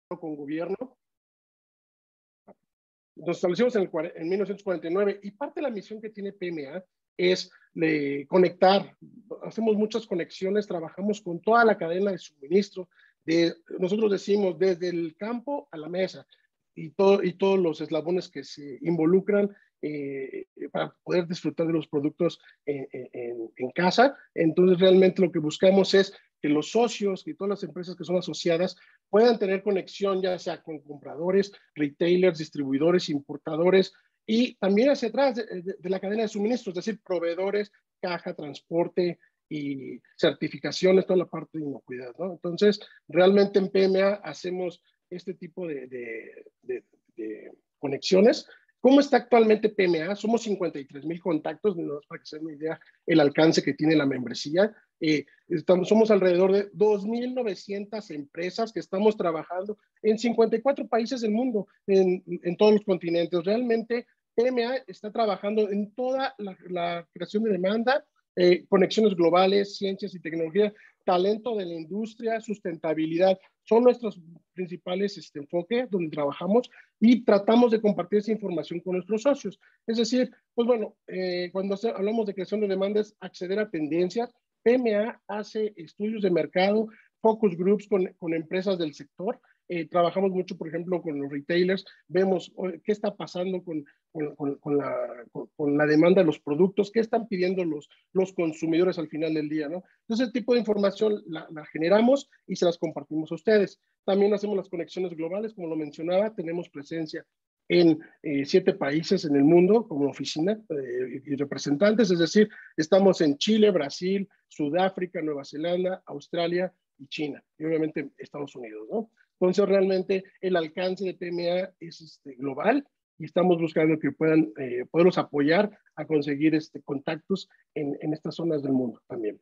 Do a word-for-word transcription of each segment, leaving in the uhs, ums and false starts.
con gobierno. Nos establecimos en, el, en mil novecientos cuarenta y nueve y parte de la misión que tiene P M A es de conectar, hacemos muchas conexiones, trabajamos con toda la cadena de suministro, de, nosotros decimos desde el campo a la mesa y, todo, y todos los eslabones que se involucran eh, para poder disfrutar de los productos en, en, en casa. Entonces realmente lo que buscamos es que los socios y todas las empresas que son asociadas puedan tener conexión ya sea con compradores, retailers, distribuidores, importadores y también hacia atrás de, de, de la cadena de suministros, es decir, proveedores, caja, transporte y certificaciones, toda la parte de inocuidad, ¿no? Entonces, realmente en P M A hacemos este tipo de, de, de, de conexiones. ¿Cómo está actualmente P M A? Somos cincuenta y tres mil contactos, para que se den una idea el alcance que tiene la membresía. Eh, estamos, somos alrededor de dos mil novecientas empresas que estamos trabajando en cincuenta y cuatro países del mundo, en, en todos los continentes. Realmente P M A está trabajando en toda la, la creación de demanda, eh, conexiones globales, ciencias y tecnología, talento de la industria, sustentabilidad. Son nuestros principales este, enfoques donde trabajamos y tratamos de compartir esa información con nuestros socios. Es decir, pues bueno, eh, cuando hablamos de creación de demanda es acceder a tendencias. P M A hace estudios de mercado, focus groups con, con empresas del sector. Eh, trabajamos mucho, por ejemplo, con los retailers, vemos oye, qué está pasando con, con, con, con, la, con, con la demanda de los productos, qué están pidiendo los, los consumidores al final del día, ¿no? Entonces, ese tipo de información la, la generamos y se las compartimos a ustedes. También hacemos las conexiones globales, como lo mencionaba, tenemos presencia en eh, siete países en el mundo como oficina eh, y representantes, es decir, estamos en Chile, Brasil, Sudáfrica, Nueva Zelanda, Australia y China, y obviamente Estados Unidos, ¿no? Entonces, realmente el alcance de P M A es este, global y estamos buscando que puedan eh, poderlos apoyar a conseguir este, contactos en, en estas zonas del mundo también.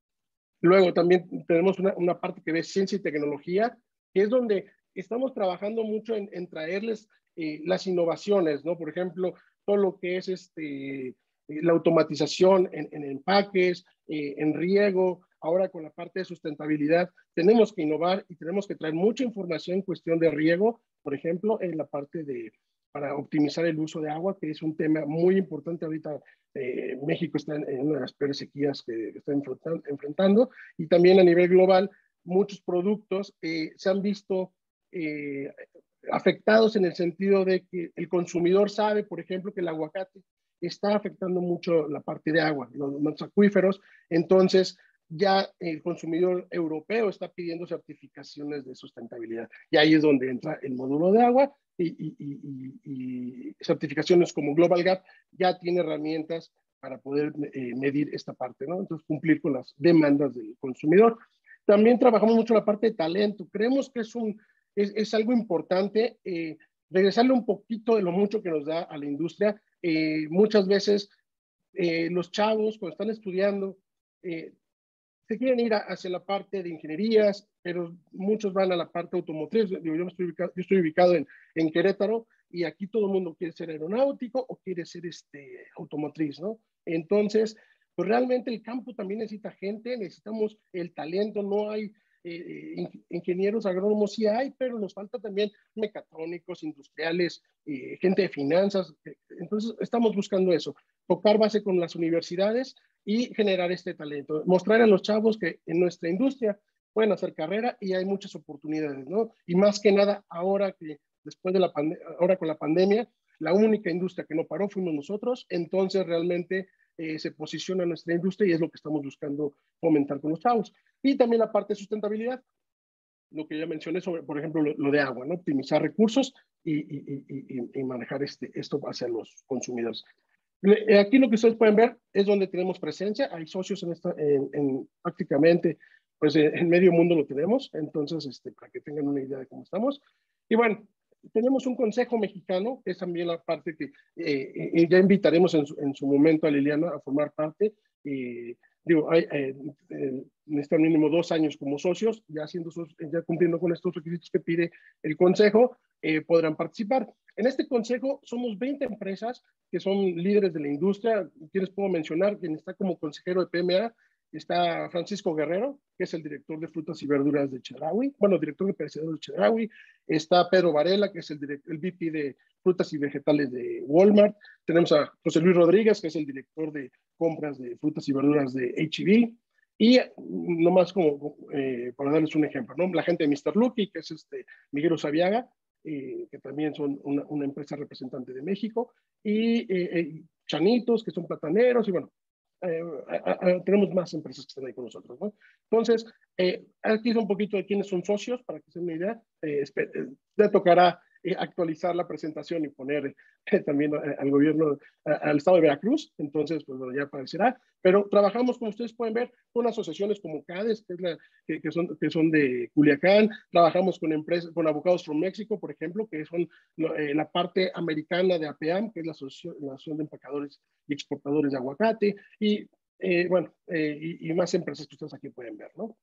Luego también tenemos una, una parte que ve ciencia y tecnología, que es donde estamos trabajando mucho en, en traerles eh, las innovaciones, ¿no? Por ejemplo, todo lo que es este, la automatización en, en empaques, eh, en riego, ahora con la parte de sustentabilidad, tenemos que innovar y tenemos que traer mucha información en cuestión de riego, por ejemplo, en la parte de, para optimizar el uso de agua, que es un tema muy importante ahorita. Eh, México está en, en una de las peores sequías que está enfrentando, enfrentando y también a nivel global, muchos productos eh, se han visto eh, afectados en el sentido de que el consumidor sabe, por ejemplo, que el aguacate está afectando mucho la parte de agua, los, los acuíferos, entonces ya el consumidor europeo está pidiendo certificaciones de sustentabilidad. Y ahí es donde entra el módulo de agua y, y, y, y certificaciones como Global Gap ya tiene herramientas para poder eh, medir esta parte, ¿no? Entonces, cumplir con las demandas del consumidor. También trabajamos mucho la parte de talento. Creemos que es, un, es, es algo importante eh, regresarle un poquito de lo mucho que nos da a la industria. Eh, muchas veces eh, los chavos, cuando están estudiando, eh, se quieren ir a, hacia la parte de ingenierías, pero muchos van a la parte automotriz. Yo, yo, estoy, ubicado, yo estoy ubicado en, en Querétaro y aquí todo el mundo quiere ser aeronáutico o quiere ser este, automotriz, ¿no? Entonces, pues realmente el campo también necesita gente, necesitamos el talento, no hay eh, ingenieros agrónomos, sí hay, pero nos falta también mecatrónicos, industriales, eh, gente de finanzas. Entonces, estamos buscando eso, tocar base con las universidades y generar este talento, mostrar a los chavos que en nuestra industria pueden hacer carrera y hay muchas oportunidades, ¿no? Y más que nada ahora que después de la pandemia, ahora con la pandemia, la única industria que no paró fuimos nosotros, entonces realmente eh, se posiciona nuestra industria y es lo que estamos buscando fomentar con los chavos. Y también la parte de sustentabilidad, lo que ya mencioné sobre, por ejemplo, lo, lo de agua, ¿no? Optimizar recursos y, y, y, y manejar este, esto hacia los consumidores. Aquí lo que ustedes pueden ver es donde tenemos presencia, hay socios en, esta, en, en prácticamente, pues en medio mundo lo tenemos, entonces, este, para que tengan una idea de cómo estamos. Y bueno, tenemos un consejo mexicano, que es también la parte que eh, eh, ya invitaremos en su, en su momento a Liliana a formar parte. Eh, digo, hay, eh, eh, necesitan mínimo dos años como socios, ya, haciendo sus, ya cumpliendo con estos requisitos que pide el consejo, eh, podrán participar. En este consejo somos veinte empresas que son líderes de la industria. ¿Quiénes puedo mencionar? Quien está como consejero de P M A está Francisco Guerrero, que es el director de frutas y verduras de Chedraui, bueno, director de perecederos de Chedraui, está Pedro Varela, que es el, direct, el V P de frutas y vegetales de Walmart, tenemos a José Luis Rodríguez, que es el director de compras de frutas y verduras de H E B, y nomás como eh, para darles un ejemplo, ¿no? La gente de mister Lucky, que es este Miguel Usabiaga, eh, que también son una, una, empresa representante de México, y eh, eh, Chanitos, que son plataneros, y bueno, eh, a, a, tenemos más empresas que están ahí con nosotros, ¿no? Entonces, eh, aquí es un poquito de quiénes son socios, para que se den una idea. Eh, ya tocará eh, actualizar la presentación y poner eh, también eh, al gobierno, eh, al estado de Veracruz, entonces, pues bueno, ya aparecerá. Pero trabajamos, como ustedes pueden ver, con asociaciones como CADES, que, es la, que, que, son, que son de Culiacán, trabajamos con empresas, con Avocados from México, por ejemplo, que son eh, la parte americana de APEAM, que es la asociación, la asociación de empacadores y exportadores de aguacate, y eh, bueno, eh, y, y más empresas que ustedes aquí pueden ver, ¿no?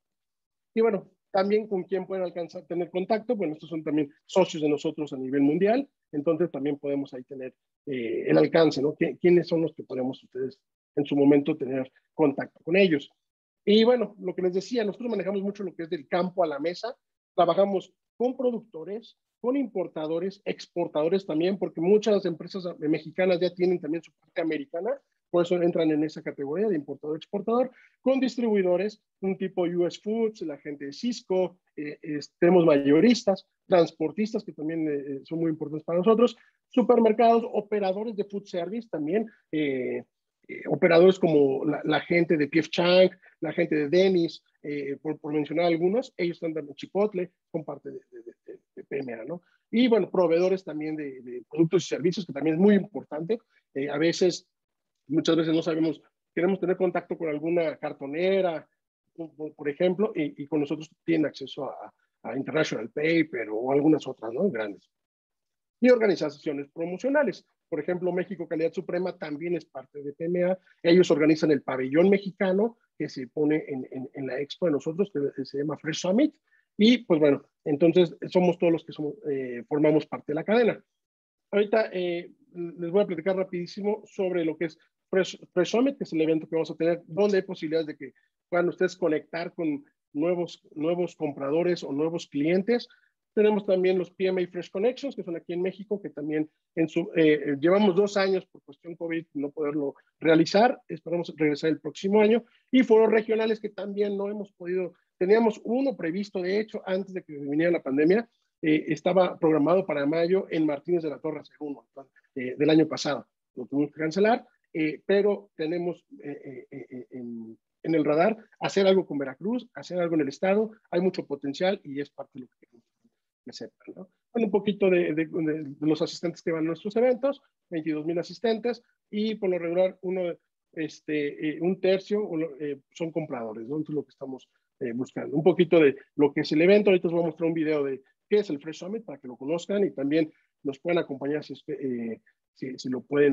Y bueno, también con quién pueden alcanzar, tener contacto, bueno, estos son también socios de nosotros a nivel mundial, entonces también podemos ahí tener eh, el alcance, ¿no? ¿Quiénes son los que podemos ustedes en su momento tener contacto con ellos? Y bueno, lo que les decía, nosotros manejamos mucho lo que es del campo a la mesa, trabajamos con productores, con importadores, exportadores también, porque muchas empresas mexicanas ya tienen también su parte americana, por eso entran en esa categoría de importador-exportador, con distribuidores, un tipo U S Foods, la gente de Cisco, eh, eh, tenemos mayoristas, transportistas que también eh, son muy importantes para nosotros, supermercados, operadores de food service también, eh, eh, operadores como la, la, gente de P F Chang, la gente de Dennis, eh, por, por, mencionar algunos, ellos están dando Chipotle, son parte de, de, de, de P M A, ¿no? Y bueno, proveedores también de, de productos y servicios, que también es muy importante. Eh, a veces, muchas veces no sabemos, queremos tener contacto con alguna cartonera, por, por ejemplo, y, y, con nosotros tienen acceso a, a International Paper o algunas otras, ¿no? Grandes. Y organizaciones promocionales. Por ejemplo, México Calidad Suprema también es parte de P M A. Ellos organizan el pabellón mexicano que se pone en, en, en la expo de nosotros, que se llama Fresh Summit. Y pues bueno, entonces somos todos los que somos, eh, formamos parte de la cadena. Ahorita eh, les voy a platicar rapidísimo sobre lo que es Fresh, Fresh Summit, que es el evento que vamos a tener, donde hay posibilidades de que puedan ustedes conectar con nuevos, nuevos compradores o nuevos clientes. Tenemos también los P M A Fresh Connections, que son aquí en México, que también en su, eh, llevamos dos años por cuestión COVID no poderlo realizar. Esperamos regresar el próximo año. Y foros regionales que también no hemos podido. Teníamos uno previsto, de hecho, antes de que viniera la pandemia. Eh, estaba programado para mayo en Martínez de la Torre Segundo, eh, del año pasado. Lo tuvimos que cancelar, eh, pero tenemos eh, eh, eh, en, en el radar hacer algo con Veracruz, hacer algo en el estado. Hay mucho potencial y es parte de lo que queremos que sepan, ¿no? Bueno, un poquito de, de, de, de los asistentes que van a nuestros eventos, veintidós mil asistentes, y por lo regular uno, este, eh, un tercio eh, son compradores, ¿no? Entonces lo que estamos eh, buscando. Un poquito de lo que es el evento. Ahorita os voy a mostrar un video de qué es el Fresh Summit para que lo conozcan y también nos puedan acompañar si, eh, si, si lo pueden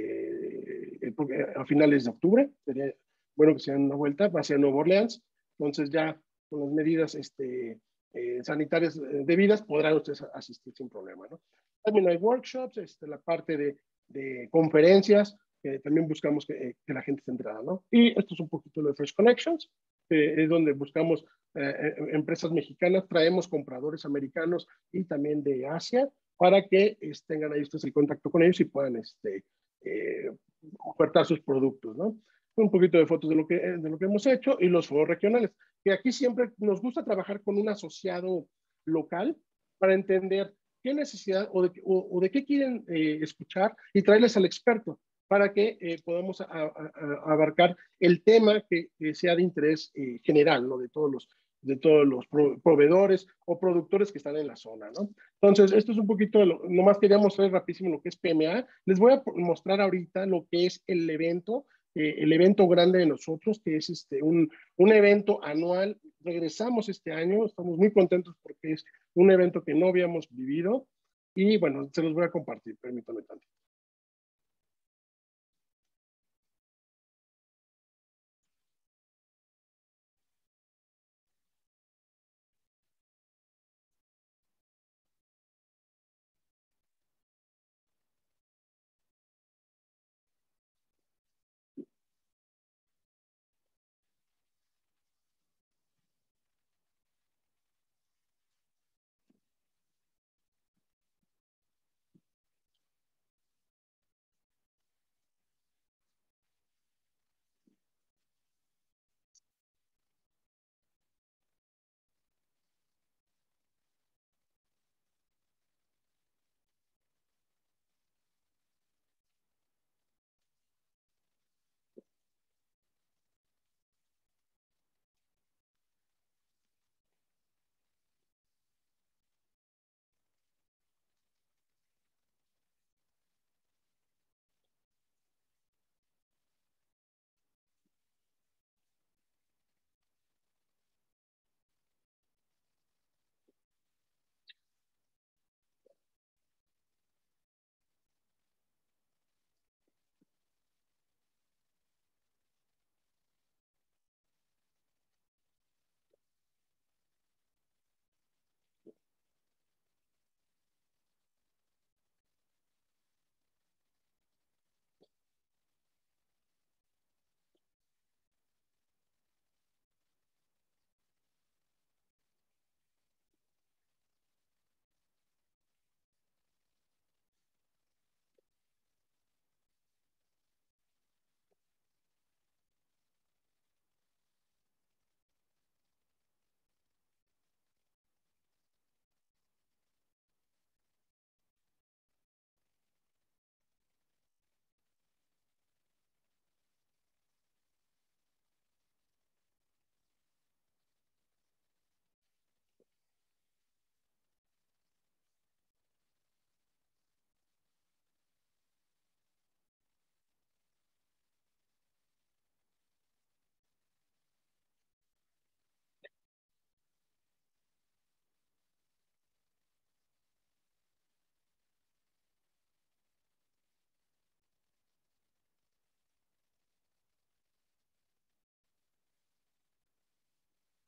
este, eh, a finales de octubre. Sería bueno que se den una vuelta hacia Nueva Orleans. Entonces ya con las medidas este, eh, sanitarias debidas podrán ustedes asistir sin problema, ¿no? También hay workshops, este, la parte de, de conferencias, que también buscamos que, que, la gente esté entrada, ¿no? Y esto es un poquito de Fresh Connections, que es donde buscamos eh, empresas mexicanas, traemos compradores americanos y también de Asia para que este, tengan ahí ustedes el contacto con ellos y puedan este, eh, ofertar sus productos, ¿no? Un poquito de fotos de lo, que, de lo que hemos hecho y los foros regionales, que aquí siempre nos gusta trabajar con un asociado local para entender qué necesidad o de, o, o de qué quieren eh, escuchar y traerles al experto para que eh, podamos a, a, a abarcar el tema que, que sea de interés eh, general, ¿no? De todos los, de todos los pro, proveedores o productores que están en la zona, ¿no? Entonces, esto es un poquito, lo, nomás quería mostrar rapidísimo lo que es P M A. Les voy a mostrar ahorita lo que es el evento, eh, el evento grande de nosotros, que es este, un, un evento anual. Regresamos este año, estamos muy contentos porque es un evento que no habíamos vivido y bueno, se los voy a compartir, permítanme tanto.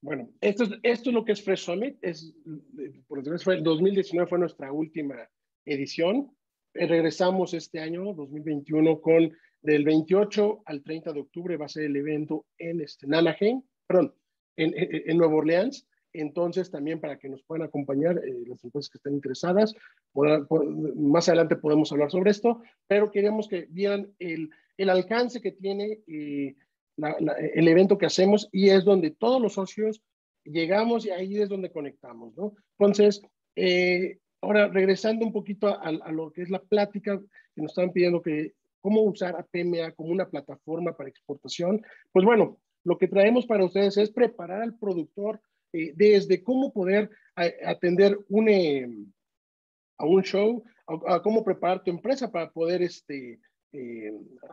Bueno, esto es, esto es lo que es Fresh Summit. Es, por desgracia, fue el dos mil diecinueve fue nuestra última edición. Eh, regresamos este año, dos mil veintiuno, con del veintiocho al treinta de octubre va a ser el evento en este, en Anaheim, perdón, en, en, en Nueva Orleans. Entonces, también para que nos puedan acompañar eh, las empresas que estén interesadas, por, por, más adelante podemos hablar sobre esto, pero queríamos que vieran el, el alcance que tiene eh, la, la, el evento que hacemos, y es donde todos los socios llegamos y ahí es donde conectamos, ¿no? Entonces, eh, ahora regresando un poquito a, a lo que es la plática, que nos estaban pidiendo que cómo usar a P M A como una plataforma para exportación, pues bueno, lo que traemos para ustedes es preparar al productor eh, desde cómo poder a, atender un, eh, a un show, a, a, cómo preparar tu empresa para poder este, eh,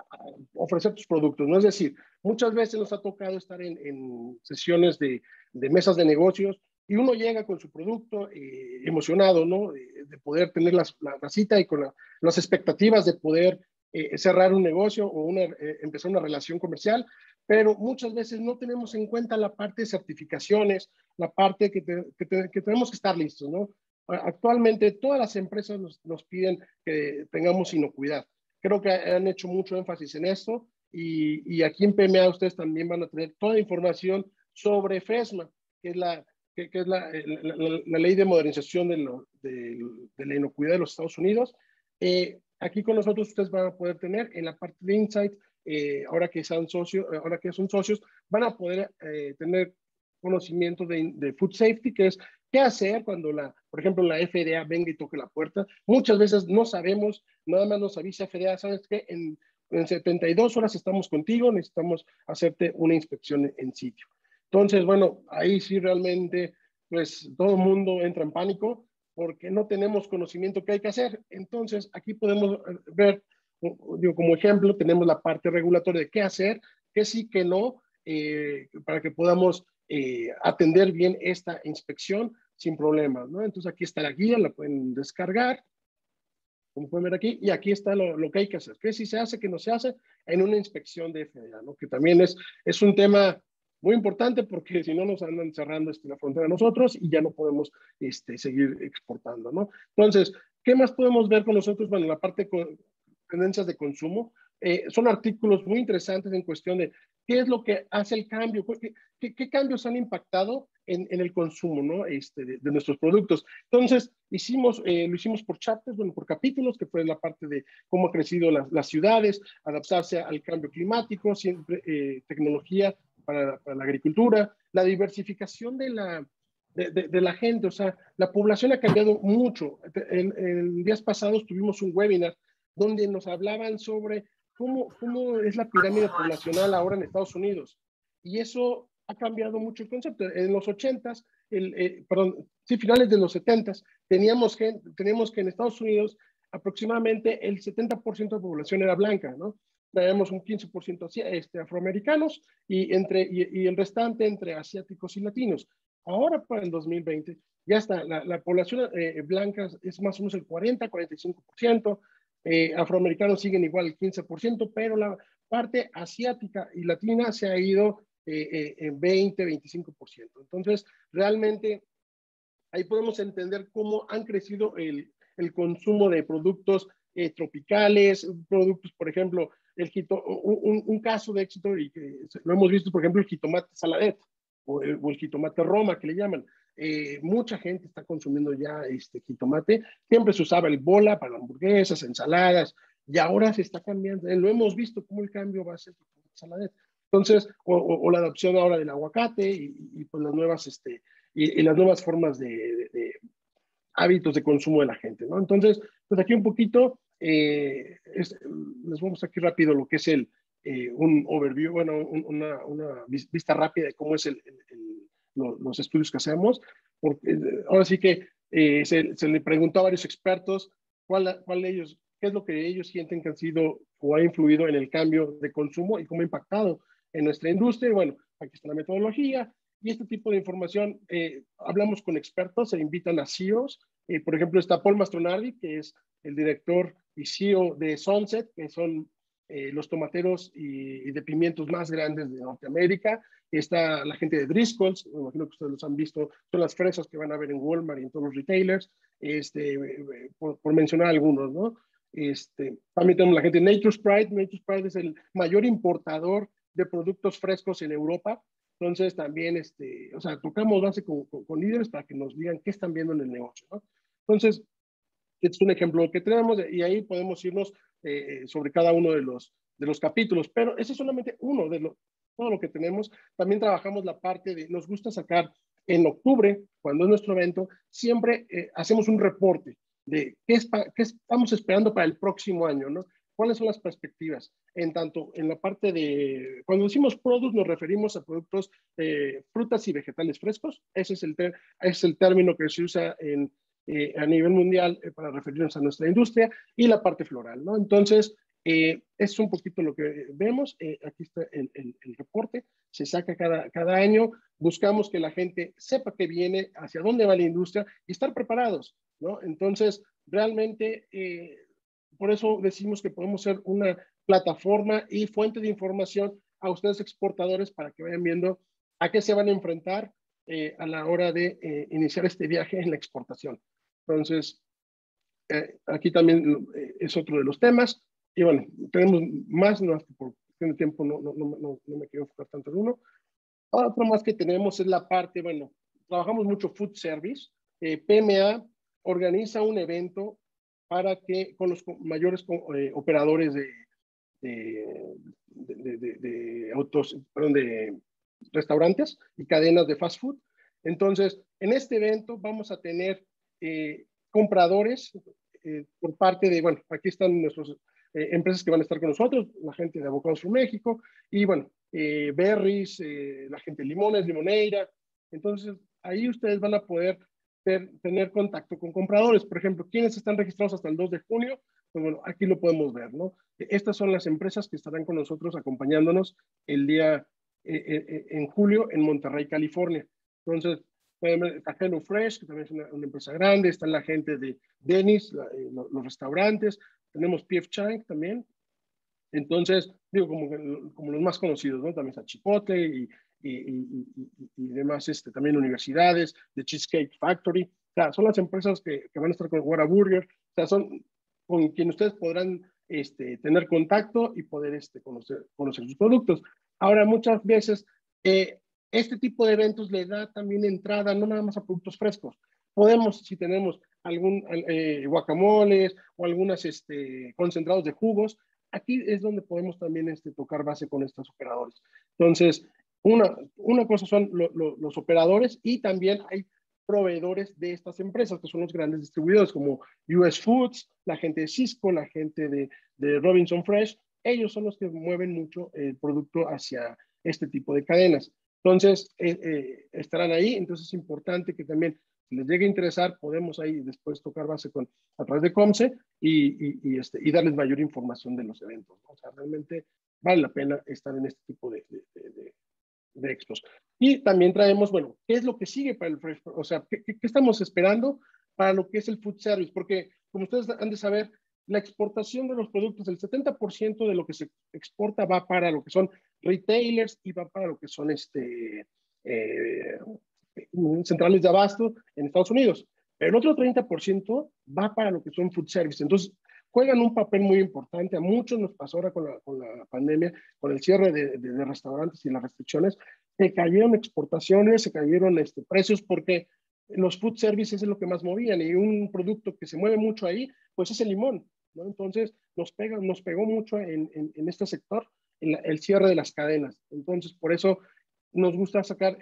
ofrecer tus productos, ¿no? Es decir, muchas veces nos ha tocado estar en, en sesiones de, de mesas de negocios y uno llega con su producto eh, emocionado, ¿no? De, de poder tener las, la, la cita y con la, las expectativas de poder eh, cerrar un negocio o una, eh, empezar una relación comercial, pero muchas veces no tenemos en cuenta la parte de certificaciones, la parte que, te, que, te, que tenemos que estar listos, ¿no? Actualmente todas las empresas nos, nos piden que tengamos inocuidad. Creo que han hecho mucho énfasis en esto y, y aquí en P M A ustedes también van a tener toda la información sobre FESMA, que es la, que, que es la, la, la, la ley de modernización de, lo, de, de la inocuidad de los Estados Unidos. Eh, aquí con nosotros ustedes van a poder tener en la parte de Insight, eh, ahora, que son socios, ahora que son socios, van a poder eh, tener conocimiento de, de food safety, que es qué hacer cuando, la, por ejemplo, la F D A venga y toque la puerta. Muchas veces no sabemos, nada más nos avisa F D A, ¿sabes qué? En, en setenta y dos horas estamos contigo, necesitamos hacerte una inspección en, en sitio. Entonces, bueno, ahí sí realmente, pues todo el mundo entra en pánico porque no tenemos conocimiento qué hay que hacer. Entonces, aquí podemos ver, digo, como ejemplo, tenemos la parte regulatoria de qué hacer, qué sí, qué no, eh, para que podamos eh, atender bien esta inspección sin problemas, ¿no? Entonces aquí está la guía, la pueden descargar, como pueden ver aquí, y aquí está lo, lo que hay que hacer, qué sí se hace, qué no se hace en una inspección de F D A, ¿no? Que también es, es un tema muy importante porque si no nos andan cerrando este, la frontera a nosotros y ya no podemos este, seguir exportando, ¿no? Entonces, ¿qué más podemos ver con nosotros? Bueno, la parte con tendencias de consumo, eh, son artículos muy interesantes en cuestión de qué es lo que hace el cambio, qué, qué, qué cambios han impactado en, en el consumo, ¿no? Este, de, de nuestros productos. Entonces, hicimos, eh, lo hicimos por chapters, bueno, por capítulos, que fue la parte de cómo han crecido las, las ciudades, adaptarse al cambio climático, siempre eh, tecnología para, para la agricultura, la diversificación de la, de, de, de la gente, o sea, la población ha cambiado mucho. En, en días pasados tuvimos un webinar donde nos hablaban sobre cómo, cómo es la pirámide poblacional ahora en Estados Unidos. Y eso ha cambiado mucho el concepto. En los ochentas, el, eh, perdón, sí, finales de los setentas, teníamos que, teníamos que en Estados Unidos aproximadamente el setenta por ciento de la población era blanca, ¿no? Tenemos un quince por ciento este, afroamericanos y, entre, y, y el restante entre asiáticos y latinos. Ahora para el dos mil veinte ya está, la, la población eh, blanca es más o menos el cuarenta, cuarenta y cinco por ciento, eh, afroamericanos siguen igual el quince por ciento, pero la parte asiática y latina se ha ido eh, eh, en veinte, veinticinco por ciento. Entonces, realmente ahí podemos entender cómo han crecido el, el consumo de productos eh, tropicales, productos, por ejemplo, el jito, un, un, caso de éxito, y que lo hemos visto, por ejemplo, el jitomate saladet o el, o el jitomate Roma, que le llaman. Eh, mucha gente está consumiendo ya este jitomate. Siempre se usaba el bola para hamburguesas, ensaladas, y ahora se está cambiando. Eh, lo hemos visto cómo el cambio va a ser el saladet. Entonces, o, o, o la adopción ahora del aguacate y, y, y pues las nuevas, este, y, y las nuevas formas de, de, de hábitos de consumo de la gente, ¿no? Entonces, pues aquí un poquito, eh, es, les vamos aquí rápido lo que es el, eh, un overview, bueno, un, una, una, vista rápida de cómo es el, el, el, los, los estudios que hacemos, porque ahora sí que eh, se, se le preguntó a varios expertos cuál, cuál de ellos, qué es lo que ellos sienten que han sido o ha influido en el cambio de consumo y cómo ha impactado en nuestra industria. Y bueno, aquí está la metodología. Y este tipo de información, eh, hablamos con expertos, se invitan a C E Os. Eh, por ejemplo, está Paul Mastronardi, que es el director y C E O de Sunset, que son eh, los tomateros y, y de pimientos más grandes de Norteamérica. Está la gente de Driscoll's, me imagino que ustedes los han visto, son las fresas que van a ver en Walmart y en todos los retailers, este, por, por mencionar algunos, ¿no? Este, también tenemos la gente de Nature's Pride. Nature's Pride es el mayor importador de productos frescos en Europa. Entonces también, este, o sea, tocamos base con, con, con líderes para que nos digan qué están viendo en el negocio, ¿no? Entonces, este es un ejemplo que tenemos y ahí podemos irnos eh, sobre cada uno de los, de los capítulos, pero ese es solamente uno de lo, todo lo que tenemos. También trabajamos la parte de, nos gusta sacar en octubre, cuando es nuestro evento, siempre eh, hacemos un reporte de qué, es pa, qué estamos esperando para el próximo año, ¿no? ¿Cuáles son las perspectivas? En tanto, en la parte de, cuando decimos produce, nos referimos a productos, eh, frutas y vegetales frescos. Ese es el, ter, ese es el término que se usa en, eh, a nivel mundial eh, para referirnos a nuestra industria, y la parte floral, ¿no? Entonces, eh, es un poquito lo que vemos. Eh, aquí está el, el, el reporte, se saca cada, cada año. Buscamos que la gente sepa que viene, hacia dónde va la industria y estar preparados, ¿no? Entonces, realmente, eh, por eso decimos que podemos ser una plataforma y fuente de información a ustedes exportadores para que vayan viendo a qué se van a enfrentar eh, a la hora de eh, iniciar este viaje en la exportación. Entonces, eh, aquí también eh, es otro de los temas. Y bueno, tenemos más, no, por cuestión de tiempo no, no, no, no, no me quiero enfocar tanto en uno. Otro más que tenemos es la parte, bueno, trabajamos mucho food service. Eh, P M A organiza un evento para que con los mayores eh, operadores de, de, de, de, de autos, perdón, de restaurantes y cadenas de fast food. Entonces, en este evento vamos a tener eh, compradores eh, por parte de, bueno, aquí están nuestras eh, empresas que van a estar con nosotros, la gente de Avocados for México, y bueno, eh, Berries, eh, la gente de Limones, Limoneira. Entonces, ahí ustedes van a poder ter, tener contacto con compradores. Por ejemplo, ¿quiénes están registrados hasta el dos de junio? Pues bueno, aquí lo podemos ver, ¿no? Estas son las empresas que estarán con nosotros acompañándonos el día eh, eh, en julio en Monterrey, California. Entonces, pueden ver a Hello Fresh, que también es una, una empresa grande. Está la gente de Denny's, la, eh, los restaurantes. Tenemos P F Chang también. Entonces, digo, como, como los más conocidos, ¿no? También está Chipotle y, y, y, y, y demás, este, también universidades, The Cheesecake Factory. O sea, son las empresas que, que van a estar con Whataburger. O sea, son con quien ustedes podrán este, tener contacto y poder este, conocer, conocer sus productos. Ahora, muchas veces, eh, este tipo de eventos le da también entrada no nada más a productos frescos. Podemos, si tenemos algún eh, guacamoles o algunos este, concentrados de jugos, aquí es donde podemos también este, tocar base con estos operadores. Entonces, una, una cosa son lo, lo, los operadores, y también hay proveedores de estas empresas, que son los grandes distribuidores como U S Foods, la gente de Cisco, la gente de, de Robinson Fresh. Ellos son los que mueven mucho el producto hacia este tipo de cadenas. Entonces, eh, eh, estarán ahí. Entonces, es importante que también, si les llegue a interesar, podemos ahí después tocar base con, a través de Comce y, y, y, este, y darles mayor información de los eventos, ¿no? O sea, realmente vale la pena estar en este tipo de, de, de, de expos. Y también traemos, bueno, ¿qué es lo que sigue para el Fresh? O sea, ¿qué, qué estamos esperando para lo que es el food service? Porque, como ustedes han de saber, la exportación de los productos, el setenta por ciento de lo que se exporta va para lo que son retailers y va para lo que son este, eh, centrales de abasto en Estados Unidos. Pero el otro treinta por ciento va para lo que son food service. Entonces, juegan un papel muy importante. A muchos nos pasó ahora con la, con la pandemia, con el cierre de, de, de restaurantes y las restricciones, se cayeron exportaciones, se cayeron este, precios, porque los food services es lo que más movían, y un producto que se mueve mucho ahí, pues es el limón, ¿no? Entonces, nos, pega, nos pegó mucho en, en, en este sector en la, el cierre de las cadenas. Entonces, por eso nos gusta sacar,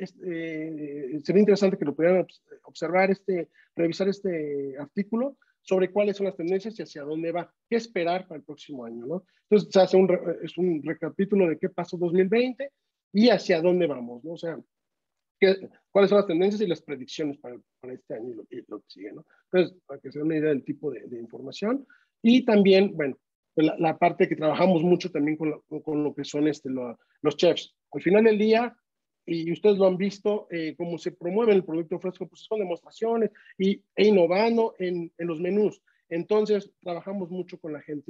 este, eh, sería interesante que lo pudieran observar, este, revisar este artículo sobre cuáles son las tendencias y hacia dónde va, qué esperar para el próximo año, ¿no? Entonces, se hace un, es un recapítulo de qué pasó dos mil veinte y hacia dónde vamos, ¿no? O sea, qué, cuáles son las tendencias y las predicciones para, para este año y lo, y lo que sigue, ¿no? Entonces, para que se den una idea del tipo de, de información. Y también, bueno, la, la parte que trabajamos mucho también con, la, con lo que son este, lo, los chefs. Al final del día, y ustedes lo han visto, eh, cómo se promueve el producto fresco, pues son demostraciones y, e innovando en, en los menús. Entonces, trabajamos mucho con la gente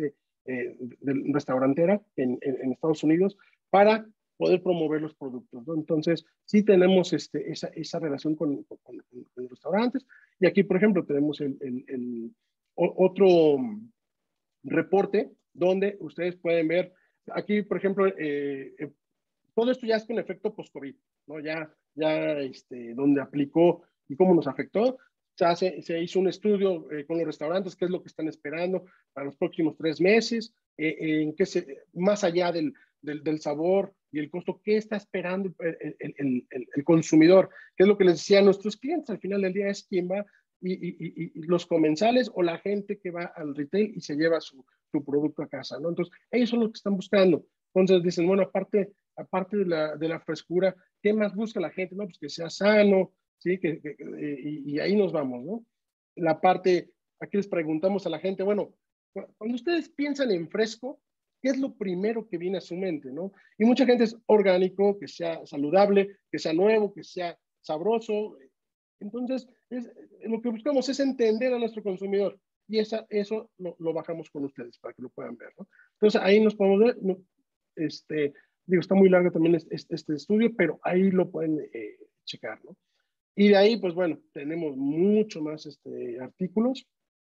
eh, de restaurantera en, en, en Estados Unidos para poder promover los productos, ¿no? Entonces, sí tenemos este, esa, esa relación con, con, con, con los restaurantes. Y aquí, por ejemplo, tenemos el, el, el otro reporte donde ustedes pueden ver, aquí, por ejemplo, eh, eh, todo esto ya es con efecto post-COVID, ¿no? Ya, ya este, donde aplicó y cómo nos afectó. Se, hace, se hizo un estudio eh, con los restaurantes, qué es lo que están esperando para los próximos tres meses, eh, en qué se, más allá del, del, del sabor y el costo, qué está esperando el, el, el, el, el consumidor, qué es lo que les decía a nuestros clientes. Al final del día es quien va y, y, y, y los comensales o la gente que va al retail y se lleva su, su producto a casa, ¿no? Entonces, ellos son los que están buscando. Entonces dicen, bueno, aparte, aparte de la, de la frescura, ¿qué más busca la gente? No, pues que sea sano, ¿sí? Que, que, y, y ahí nos vamos, ¿no? La parte, aquí les preguntamos a la gente, bueno, cuando ustedes piensan en fresco, ¿qué es lo primero que viene a su mente, no? Y mucha gente es orgánico, que sea saludable, que sea nuevo, que sea sabroso. Entonces, es, lo que buscamos es entender a nuestro consumidor y esa, eso lo, lo bajamos con ustedes para que lo puedan ver, ¿no? Entonces, ahí nos podemos ver, no, este, digo, está muy largo también este, este estudio, pero ahí lo pueden eh, checar, ¿no? Y de ahí, pues bueno, tenemos mucho más este, artículos.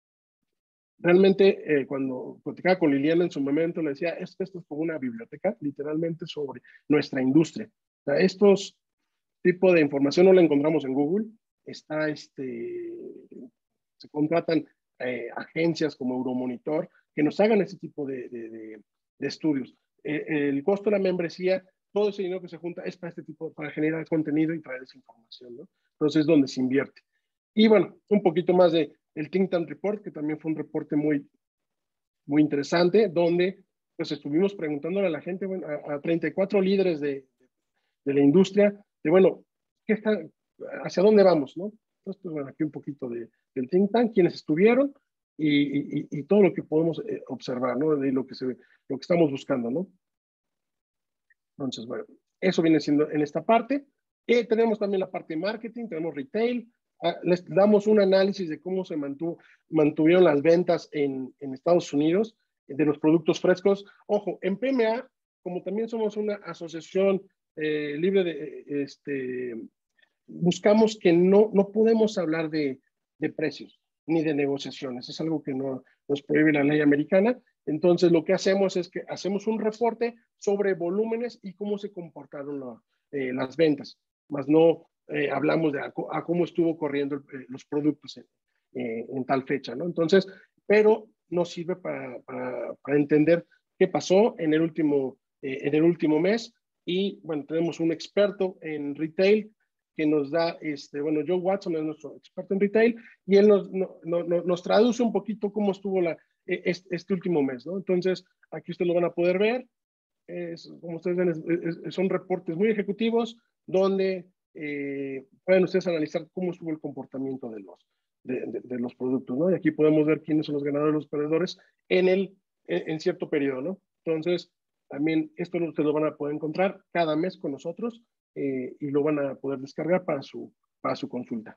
Realmente, eh, cuando platicaba con Liliana en su momento, le decía, esto, esto es como una biblioteca, literalmente, sobre nuestra industria. O sea, estos tipos de información no la encontramos en Google. Está, este, se contratan eh, agencias como Euromonitor que nos hagan ese tipo de, de, de, de estudios. Eh, el costo de la membresía, todo ese dinero que se junta es para este tipo, para generar contenido y traer esa información, ¿no? Entonces es donde se invierte. Y bueno, un poquito más de el Think Tank Report, que también fue un reporte muy, muy interesante, donde pues estuvimos preguntándole a la gente, bueno, a, a treinta y cuatro líderes de, de la industria, de bueno, ¿qué está, ¿hacia dónde vamos, no? Entonces, pues bueno, aquí un poquito de, del Think Tank, quienes estuvieron y, y, y todo lo que podemos eh, observar, ¿no? De lo que, se, lo que estamos buscando, ¿no? Entonces, bueno, eso viene siendo en esta parte. Eh, tenemos también la parte de marketing, tenemos retail. Ah, les damos un análisis de cómo se mantuvo, mantuvieron las ventas en, en Estados Unidos de los productos frescos. Ojo, en P M A, como también somos una asociación eh, libre de, este, buscamos que no, no podemos hablar de, de precios ni de negociaciones. Es algo que no nos prohíbe la ley americana. Entonces, lo que hacemos es que hacemos un reporte sobre volúmenes y cómo se comportaron la, eh, las ventas, más no eh, hablamos de a, a cómo estuvo corriendo eh, los productos en, eh, en tal fecha, ¿no? Entonces, pero nos sirve para, para, para entender qué pasó en el último, eh, en el último mes. Y bueno, tenemos un experto en retail que nos da, este, bueno, Joe Watson es nuestro experto en retail y él nos, no, no, nos traduce un poquito cómo estuvo la, este, este último mes, ¿no? Entonces, aquí ustedes lo van a poder ver. Es, como ustedes ven, es, es, son reportes muy ejecutivos donde eh, pueden ustedes analizar cómo estuvo el comportamiento de los, de, de, de los productos, ¿no? Y aquí podemos ver quiénes son los ganadores y los perdedores en, el, en, en cierto periodo, ¿no? Entonces, también esto ustedes lo van a poder encontrar cada mes con nosotros eh, y lo van a poder descargar para su, para su consulta.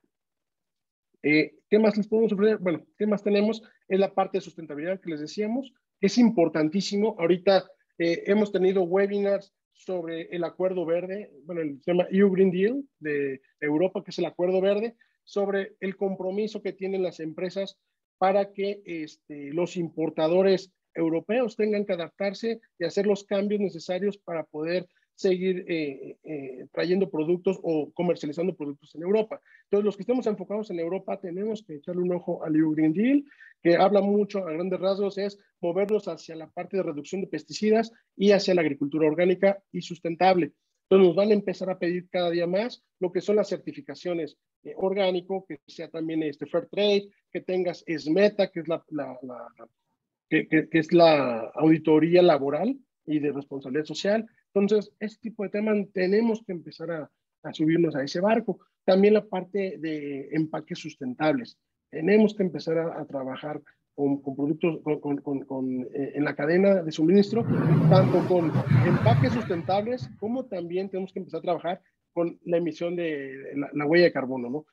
Eh, ¿Qué más les podemos ofrecer? Bueno, ¿qué más tenemos? Es la parte de sustentabilidad que les decíamos. Es importantísimo. Ahorita eh, hemos tenido webinars sobre el Acuerdo Verde, bueno, el, se llama E U Green Deal de Europa, que es el Acuerdo Verde, sobre el compromiso que tienen las empresas para que este, los importadores europeos tengan que adaptarse y hacer los cambios necesarios para poder seguir eh, eh, trayendo productos o comercializando productos en Europa. Entonces, los que estemos enfocados en Europa tenemos que echarle un ojo al E U Green Deal, que habla mucho a grandes rasgos, es movernos hacia la parte de reducción de pesticidas y hacia la agricultura orgánica y sustentable. Entonces, nos van a empezar a pedir cada día más lo que son las certificaciones eh, orgánico, que sea también este Fair Trade, que tengas SMETA, que es la, la, la que, que, que es la auditoría laboral y de responsabilidad social. Entonces, este tipo de temas tenemos que empezar a, a subirnos a ese barco. También la parte de empaques sustentables. Tenemos que empezar a, a trabajar con, con productos, con, con, con, con eh, en la cadena de suministro, tanto con empaques sustentables como también tenemos que empezar a trabajar con la emisión de la, la huella de carbono, ¿no?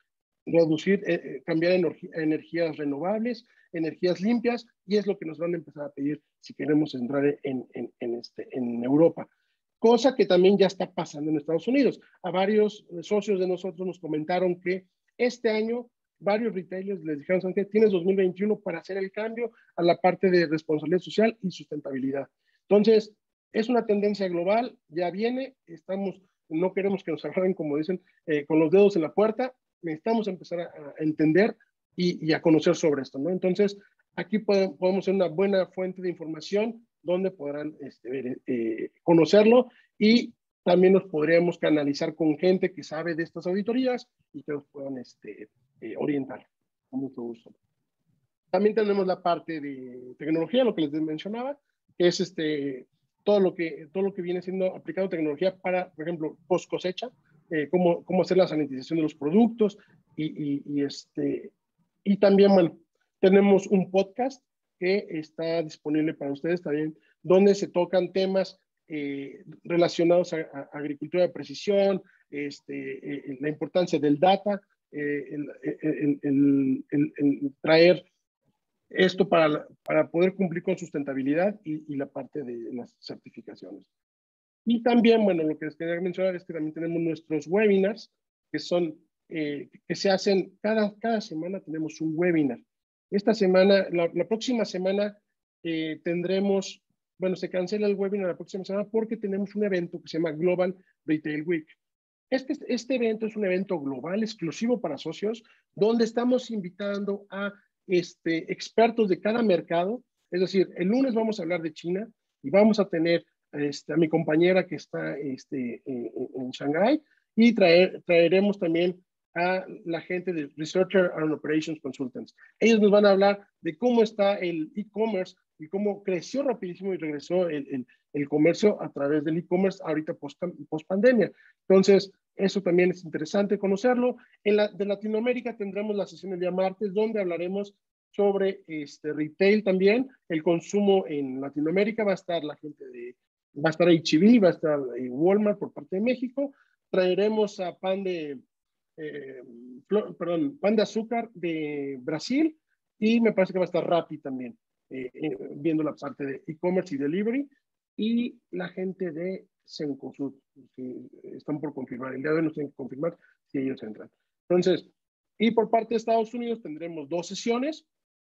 reducir, eh, cambiar energía, energías renovables, energías limpias, y es lo que nos van a empezar a pedir si queremos entrar en, en, en, este, en Europa. Cosa que también ya está pasando en Estados Unidos. A varios socios de nosotros nos comentaron que este año varios retailers les dijeron que tienes dos mil veintiuno para hacer el cambio a la parte de responsabilidad social y sustentabilidad. Entonces, es una tendencia global, ya viene, estamos, no queremos que nos agarren, como dicen, eh, con los dedos en la puerta, necesitamos empezar a, a entender y, y a conocer sobre esto, ¿no? Entonces, aquí puede, podemos ser una buena fuente de información donde podrán este, eh, conocerlo, y también nos podríamos canalizar con gente que sabe de estas auditorías y que nos puedan este, eh, orientar. Con mucho gusto. También tenemos la parte de tecnología, lo que les mencionaba, que es este, todo, lo que, todo lo que viene siendo aplicado tecnología para, por ejemplo, post cosecha, eh, cómo, cómo hacer la sanitización de los productos, y, y, y, este, y también, bueno, tenemos un podcast que está disponible para ustedes también, donde se tocan temas eh, relacionados a, a agricultura de precisión, este, eh, la importancia del data, eh, el, el, el, el, el traer esto para, para poder cumplir con sustentabilidad y, y la parte de las certificaciones. Y también, bueno, lo que les quería mencionar es que también tenemos nuestros webinars, que son, eh, que se hacen cada, cada semana tenemos un webinar. Esta semana, la, la próxima semana eh, tendremos, bueno, se cancela el webinar la próxima semana porque tenemos un evento que se llama Global Retail Week. Este, este evento es un evento global exclusivo para socios, donde estamos invitando a este, expertos de cada mercado. Es decir, el lunes vamos a hablar de China y vamos a tener este, a mi compañera que está este, en, en Shanghái, y traer, traeremos también a la gente de Researcher and Operations Consultants. Ellos nos van a hablar de cómo está el e-commerce y cómo creció rapidísimo y regresó el, el, el comercio a través del e-commerce ahorita post, post pandemia. Entonces, eso también es interesante conocerlo. En la, de Latinoamérica tendremos la sesión el día martes, donde hablaremos sobre este retail también, el consumo en Latinoamérica. Va a estar la gente de, va a estar H E B, va a estar Walmart por parte de México. Traeremos a Pan de, eh, flor, perdón, Pan de Azúcar de Brasil, y me parece que va a estar Rappi también, eh, eh, viendo la parte de e-commerce y delivery, y la gente de Cencosud, que están por confirmar. El día de hoy nos tienen que confirmar si ellos entran. Entonces, y por parte de Estados Unidos tendremos dos sesiones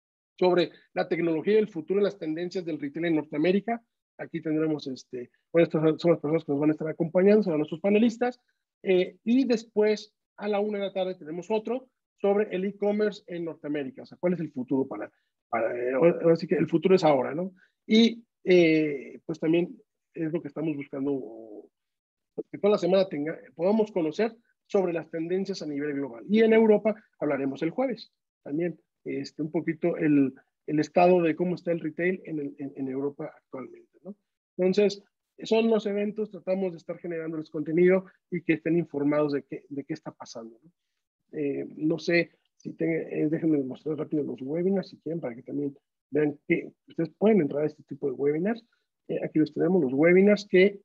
sobre la tecnología y el futuro de las tendencias del retail en Norteamérica. Aquí tendremos, este, bueno, estas son las personas que nos van a estar acompañando, son nuestros panelistas, eh, y después a la una de la tarde tenemos otro sobre el e-commerce en Norteamérica, o sea, cuál es el futuro para, para eh, así que el futuro es ahora, ¿no? Y eh, pues también es lo que estamos buscando, que toda la semana tenga, podamos conocer sobre las tendencias a nivel global. Y en Europa hablaremos el jueves también, este, un poquito el, el estado de cómo está el retail en, el, en, en Europa actualmente, ¿no? Entonces, son los eventos, tratamos de estar generándoles contenido y que estén informados de qué, de qué está pasando, ¿no? Eh, no sé si tengan, eh, déjenme mostrar rápido los webinars si quieren, para que también vean que ustedes pueden entrar a este tipo de webinars. Eh, aquí los tenemos, los webinars que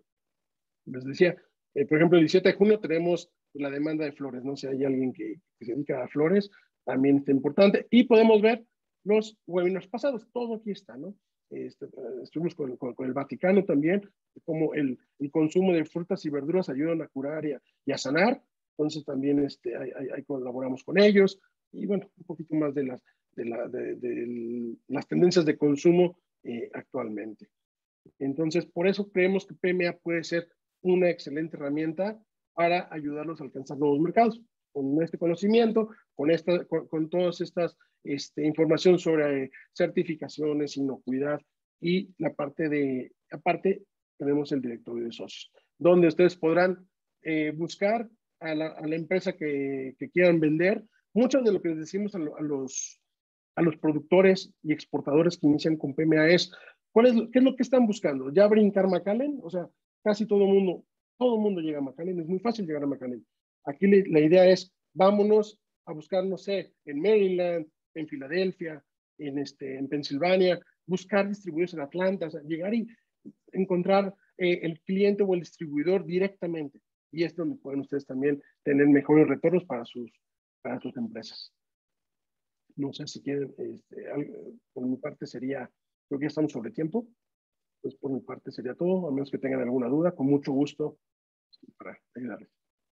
les decía, eh, por ejemplo, el diecisiete de junio tenemos la demanda de flores, ¿no? Si hay alguien que, que se dedica a flores, también está importante. Y podemos ver los webinars pasados, todo aquí está, ¿no? Este, estuvimos con, con, con el Vaticano también, cómo el, el consumo de frutas y verduras ayudan a curar y a, y a sanar. Entonces también este, ahí, ahí, ahí colaboramos con ellos. Y bueno, un poquito más de las, de la, de, de las tendencias de consumo eh, actualmente. Entonces, por eso creemos que P M A puede ser una excelente herramienta para ayudarlos a alcanzar nuevos mercados. Con este conocimiento, con, esta, con, con todas estas este, información sobre certificaciones, inocuidad, y la parte de, aparte, tenemos el directorio de socios, donde ustedes podrán eh, buscar a la, a la empresa que, que quieran vender. Mucho de lo que les decimos a, lo, a, los, a los productores y exportadores que inician con P M A es, ¿cuál es, ¿qué es lo que están buscando? ¿Ya brincar McAllen? O sea, casi todo el mundo, todo el mundo llega a McAllen, es muy fácil llegar a McAllen. Aquí le, la idea es, vámonos a buscar, no sé, en Maryland, en Filadelfia, en, este, en Pensilvania, buscar distribuidores en Atlanta, o sea, llegar y encontrar eh, el cliente o el distribuidor directamente. Y es donde pueden ustedes también tener mejores retornos para sus, para tus empresas. No sé si quieren, este, algo, por mi parte sería, creo que ya estamos sobre tiempo, pues por mi parte sería todo, a menos que tengan alguna duda, con mucho gusto para ayudarles.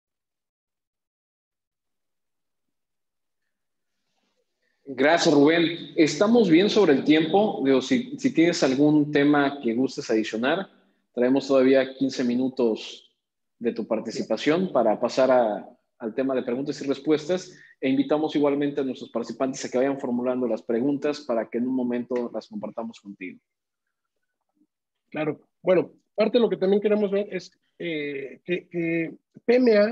Gracias, Rubén. Estamos bien sobre el tiempo. Digo, si, si tienes algún tema que gustes adicionar, traemos todavía quince minutos de tu participación para pasar a, al tema de preguntas y respuestas, e invitamos igualmente a nuestros participantes a que vayan formulando las preguntas para que en un momento las compartamos contigo. Claro. Bueno, parte de lo que también queremos ver es eh, que, que P M A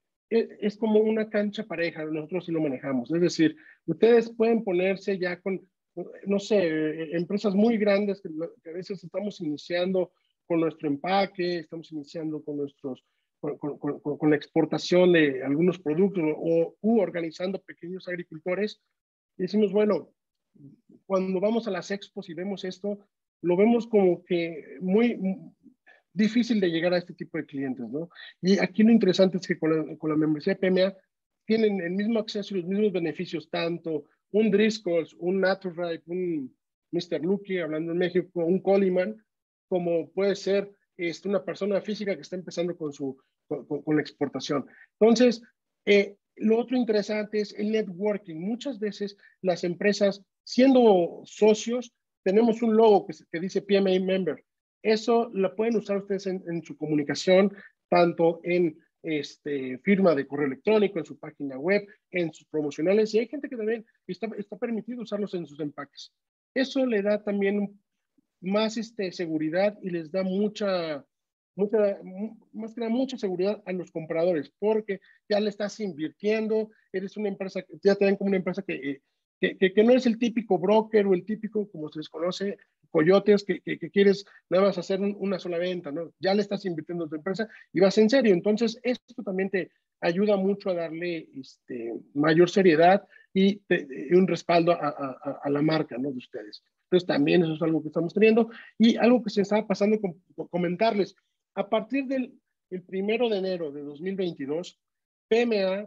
es como una cancha pareja, nosotros sí lo manejamos. Es decir, ustedes pueden ponerse ya con, no sé, empresas muy grandes que, que a veces estamos iniciando con nuestro empaque, estamos iniciando con nuestros, con, con, con, con la exportación de algunos productos o u organizando pequeños agricultores. Y decimos, bueno, cuando vamos a las expos y vemos esto, lo vemos como que muy difícil de llegar a este tipo de clientes, ¿no? Y aquí lo interesante es que con la, con la membresía de P M A tienen el mismo acceso y los mismos beneficios, tanto un Driscoll's, un Naturripe, un mister Lucky, hablando en México, un Coleman, como puede ser este, una persona física que está empezando con, su, con, con la exportación. Entonces, eh, lo otro interesante es el networking. Muchas veces las empresas, siendo socios, tenemos un logo que, que dice P M A Member. Eso lo pueden usar ustedes en, en su comunicación, tanto en este, firma de correo electrónico, en su página web, en sus promocionales, y hay gente que también está, está permitido usarlos en sus empaques. Eso le da también más este, seguridad y les da mucha, mucha, más que nada mucha seguridad a los compradores, porque ya le estás invirtiendo, eres una empresa, ya te ven como una empresa que, que, que, que no es el típico broker o el típico, como se les conoce, coyotes, que, que, que quieres nada más hacer un, una sola venta, ¿no? Ya le estás invirtiendo a tu empresa y vas en serio. Entonces, esto también te ayuda mucho a darle este, mayor seriedad y, te, y un respaldo a, a, a la marca, ¿no? De ustedes. Entonces, también eso es algo que estamos teniendo. Y algo que se estaba pasando con, con comentarles, a partir del el primero de enero de dos mil veintidós, P M A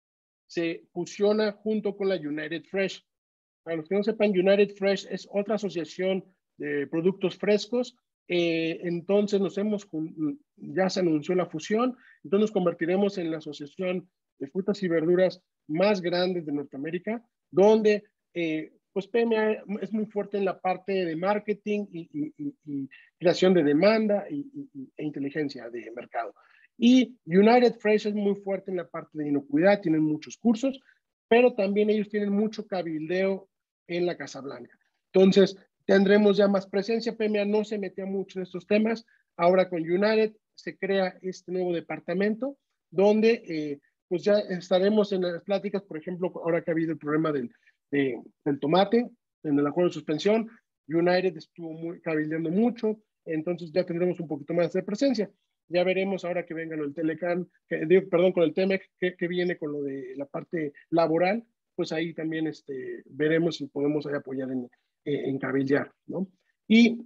se fusiona junto con la United Fresh. Para los que no sepan, United Fresh es otra asociación de productos frescos. Eh, entonces nos hemos, ya se anunció la fusión, entonces nos convertiremos en la asociación de frutas y verduras más grande de Norteamérica, donde eh, pues P M A es muy fuerte en la parte de marketing y, y, y, y creación de demanda y, y, e inteligencia de mercado. Y United Fresh es muy fuerte en la parte de inocuidad, tienen muchos cursos, pero también ellos tienen mucho cabildeo en la Casa Blanca. Entonces, tendremos ya más presencia. P M A no se metía mucho en estos temas. Ahora con United se crea este nuevo departamento donde eh, pues ya estaremos en las pláticas, por ejemplo, ahora que ha habido el problema del, de, del tomate, en el acuerdo de suspensión, United estuvo muy, cabildeando mucho, entonces ya tendremos un poquito más de presencia. Ya veremos ahora que venga lo del Telecan, que, digo, perdón, con el Temec, que, que viene con lo de la parte laboral, pues ahí también este, veremos si podemos ahí apoyar en, en cabildear, ¿no? Y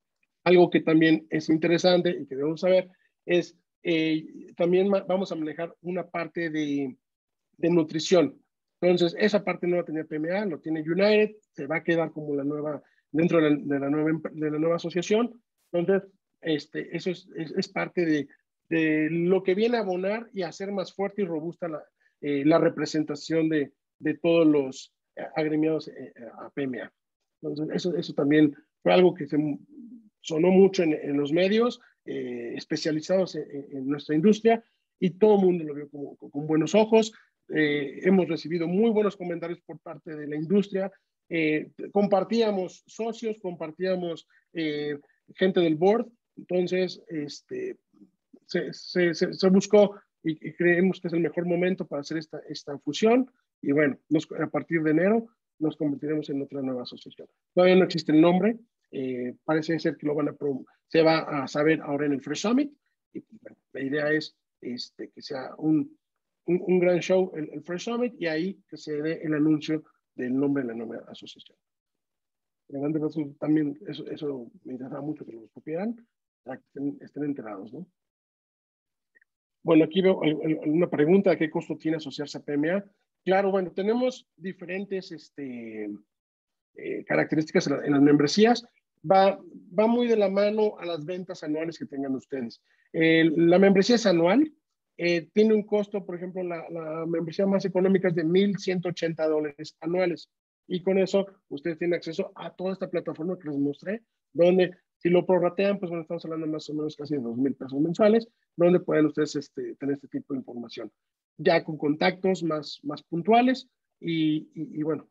algo que también es interesante y que debemos saber es, eh, también vamos a manejar una parte de, de nutrición. Entonces, esa parte no la tenía P M A, lo tiene United, se va a quedar como la nueva, dentro de la, de la, nueva, de la nueva asociación. Entonces, este, eso es, es, es parte de, de lo que viene a abonar y a hacer más fuerte y robusta la, eh, la representación de, de todos los agremiados eh, a P M A. Entonces, eso, eso también fue algo que se sonó mucho en, en los medios eh, especializados en, en, nuestra industria y todo el mundo lo vio como, con buenos ojos. Eh, hemos recibido muy buenos comentarios por parte de la industria. Eh, compartíamos socios, compartíamos eh, gente del board. Entonces, este, se, se, se, se buscó y, y creemos que es el mejor momento para hacer esta, esta fusión. Y bueno, nos, a partir de enero nos convertiremos en otra nueva asociación. Todavía no existe el nombre. Eh, parece ser que lo van a se va a saber ahora en el Fresh Summit. Y bueno, la idea es este, que sea un, un, un gran show, el, el Fresh Summit, y ahí que se dé el anuncio del nombre de la nueva asociación. También eso, eso me interesa mucho que lo supieran, para que estén, estén enterados, ¿no? Bueno, aquí veo alguna pregunta: ¿qué costo tiene asociarse a P M A? Claro, bueno, tenemos diferentes este, eh, características en, la, en las membresías. Va, va muy de la mano a las ventas anuales que tengan ustedes. Eh, la membresía es anual. Eh, tiene un costo, por ejemplo, la, la membresía más económica es de mil ciento ochenta dólares anuales. Y con eso ustedes tienen acceso a toda esta plataforma que les mostré, donde si lo prorratean, pues bueno, estamos hablando más o menos casi de dos mil pesos mensuales, donde pueden ustedes este, tener este tipo de información. Ya con contactos más, más puntuales y, y, y bueno,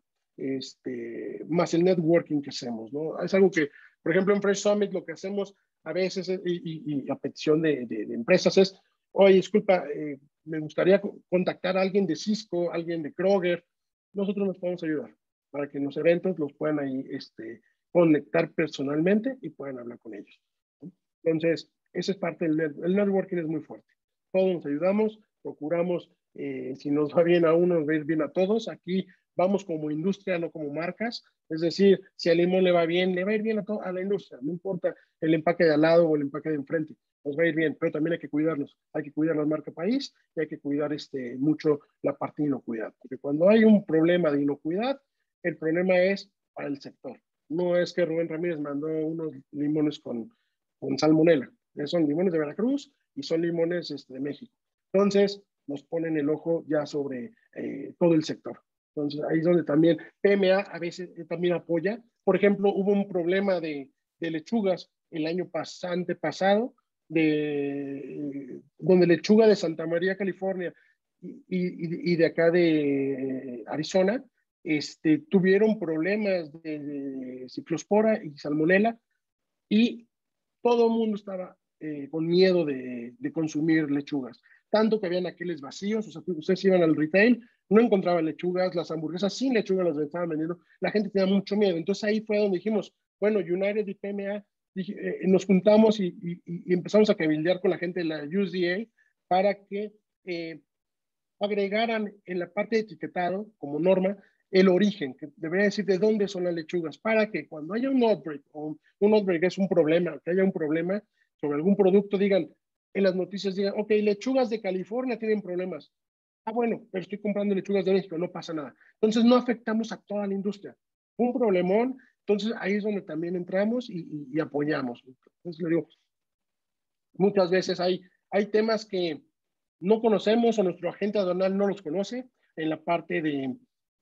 este, más el networking que hacemos, ¿no? Es algo que, por ejemplo, en Fresh Summit lo que hacemos a veces y, y, y a petición de, de, de empresas es, oye, disculpa, eh, me gustaría contactar a alguien de Cisco, alguien de Kroger, nosotros nos podemos ayudar para que en los eventos los puedan ahí este, conectar personalmente y puedan hablar con ellos. Entonces, esa es parte del net, el networking es muy fuerte. Todos nos ayudamos, procuramos, eh, si nos va bien a uno, nos va a ir bien a todos. Aquí vamos como industria, no como marcas. Es decir, si al limón le va bien, le va a ir bien a, to a la industria. No importa el empaque de al lado o el empaque de enfrente, nos va a ir bien, pero también hay que cuidarnos. Hay que cuidar la marca país y hay que cuidar este, mucho la parte de inocuidad. Porque cuando hay un problema de inocuidad, el problema es para el sector. No es que Rubén Ramírez mandó unos limones con, con salmonela. Son limones de Veracruz y son limones este, de México. Entonces, nos ponen el ojo ya sobre eh, todo el sector. Entonces, ahí es donde también P M A a veces eh, también apoya. Por ejemplo, hubo un problema de, de lechugas el año pasante pasado, de, eh, donde lechuga de Santa María, California, y, y, y de acá de Arizona, este, tuvieron problemas de, de ciclospora y salmonela, y todo el mundo estaba eh, con miedo de, de, consumir lechugas. Tanto que habían aquellos vacíos, o sea, ustedes iban al retail, no encontraban lechugas, las hamburguesas sin lechuga las estaban vendiendo, la gente tenía mucho miedo. Entonces ahí fue donde dijimos, bueno, United y P M A, dije, eh, nos juntamos y, y, y, empezamos a cabildear con la gente de la U S D A para que eh, agregaran en la parte de etiquetado como norma el origen, que debería decir de dónde son las lechugas, para que cuando haya un outbreak, o un outbreak es un problema, que haya un problema sobre algún producto, digan, en las noticias digan, ok, lechugas de California tienen problemas. Ah, bueno, pero estoy comprando lechugas de México, no pasa nada. Entonces no afectamos a toda la industria. Un problemón, entonces ahí es donde también entramos y, y, y apoyamos. Entonces le digo, muchas veces hay, hay temas que no conocemos o nuestro agente aduanal no los conoce en la parte de, eh,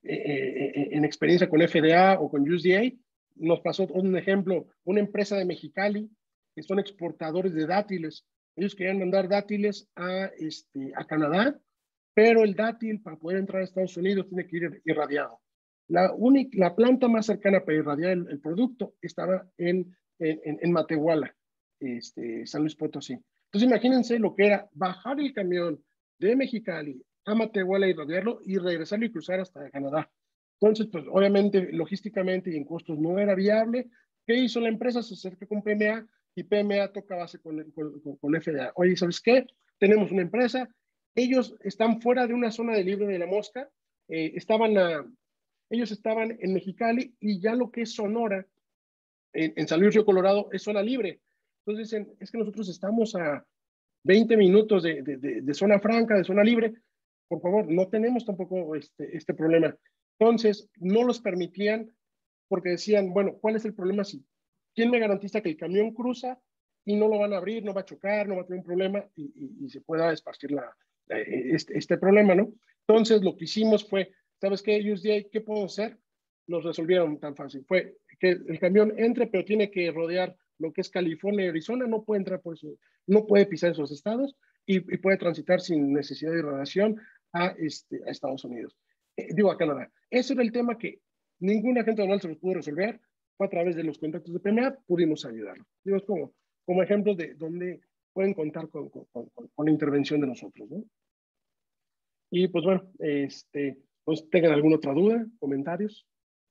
eh, en experiencia con F D A o con U S D A. Nos pasó un ejemplo, una empresa de Mexicali que son exportadores de dátiles. Ellos querían mandar dátiles a, este, a Canadá, pero el dátil para poder entrar a Estados Unidos tiene que ir irradiado. La, única, la planta más cercana para irradiar el, el producto estaba en, en, en Matehuala, este, San Luis Potosí. Entonces imagínense lo que era bajar el camión de Mexicali a Matehuala y irradiarlo y regresarlo y cruzar hasta Canadá. Entonces, pues obviamente, logísticamente y en costos no era viable. ¿Qué hizo la empresa? Se acerca con P M A y P M A toca base con, con, con, con F D A. Oye, ¿sabes qué? Tenemos una empresa, ellos están fuera de una zona de libre de la mosca, eh, estaban a, ellos estaban en Mexicali y ya lo que es Sonora, en, en San Luis Río Colorado, es zona libre. Entonces dicen, es que nosotros estamos a veinte minutos de, de, de, de zona franca, de zona libre, por favor, no tenemos tampoco este, este problema. Entonces, no los permitían porque decían, bueno, ¿cuál es el problema? Si, ¿quién me garantiza que el camión cruza y no lo van a abrir, no va a chocar, no va a tener un problema y, y, y se pueda esparcir la, este, este problema, ¿no? Entonces, lo que hicimos fue, ¿sabes qué, U S D A? ¿Qué puedo hacer? Nos resolvieron tan fácil. Fue que el camión entre, pero tiene que rodear lo que es California y Arizona, no puede entrar por eso, no puede pisar esos estados y, y puede transitar sin necesidad de irradiación a, este, a Estados Unidos. Eh, digo, a Canadá. Ese era el tema que ningún agente aduanal se los pudo resolver. Fue a través de los contactos de P M A, pudimos ayudarlo. Digo, es como, como ejemplos de donde pueden contar con, con, con, con la intervención de nosotros, ¿no? Y pues bueno, este, pues tengan alguna otra duda, comentarios.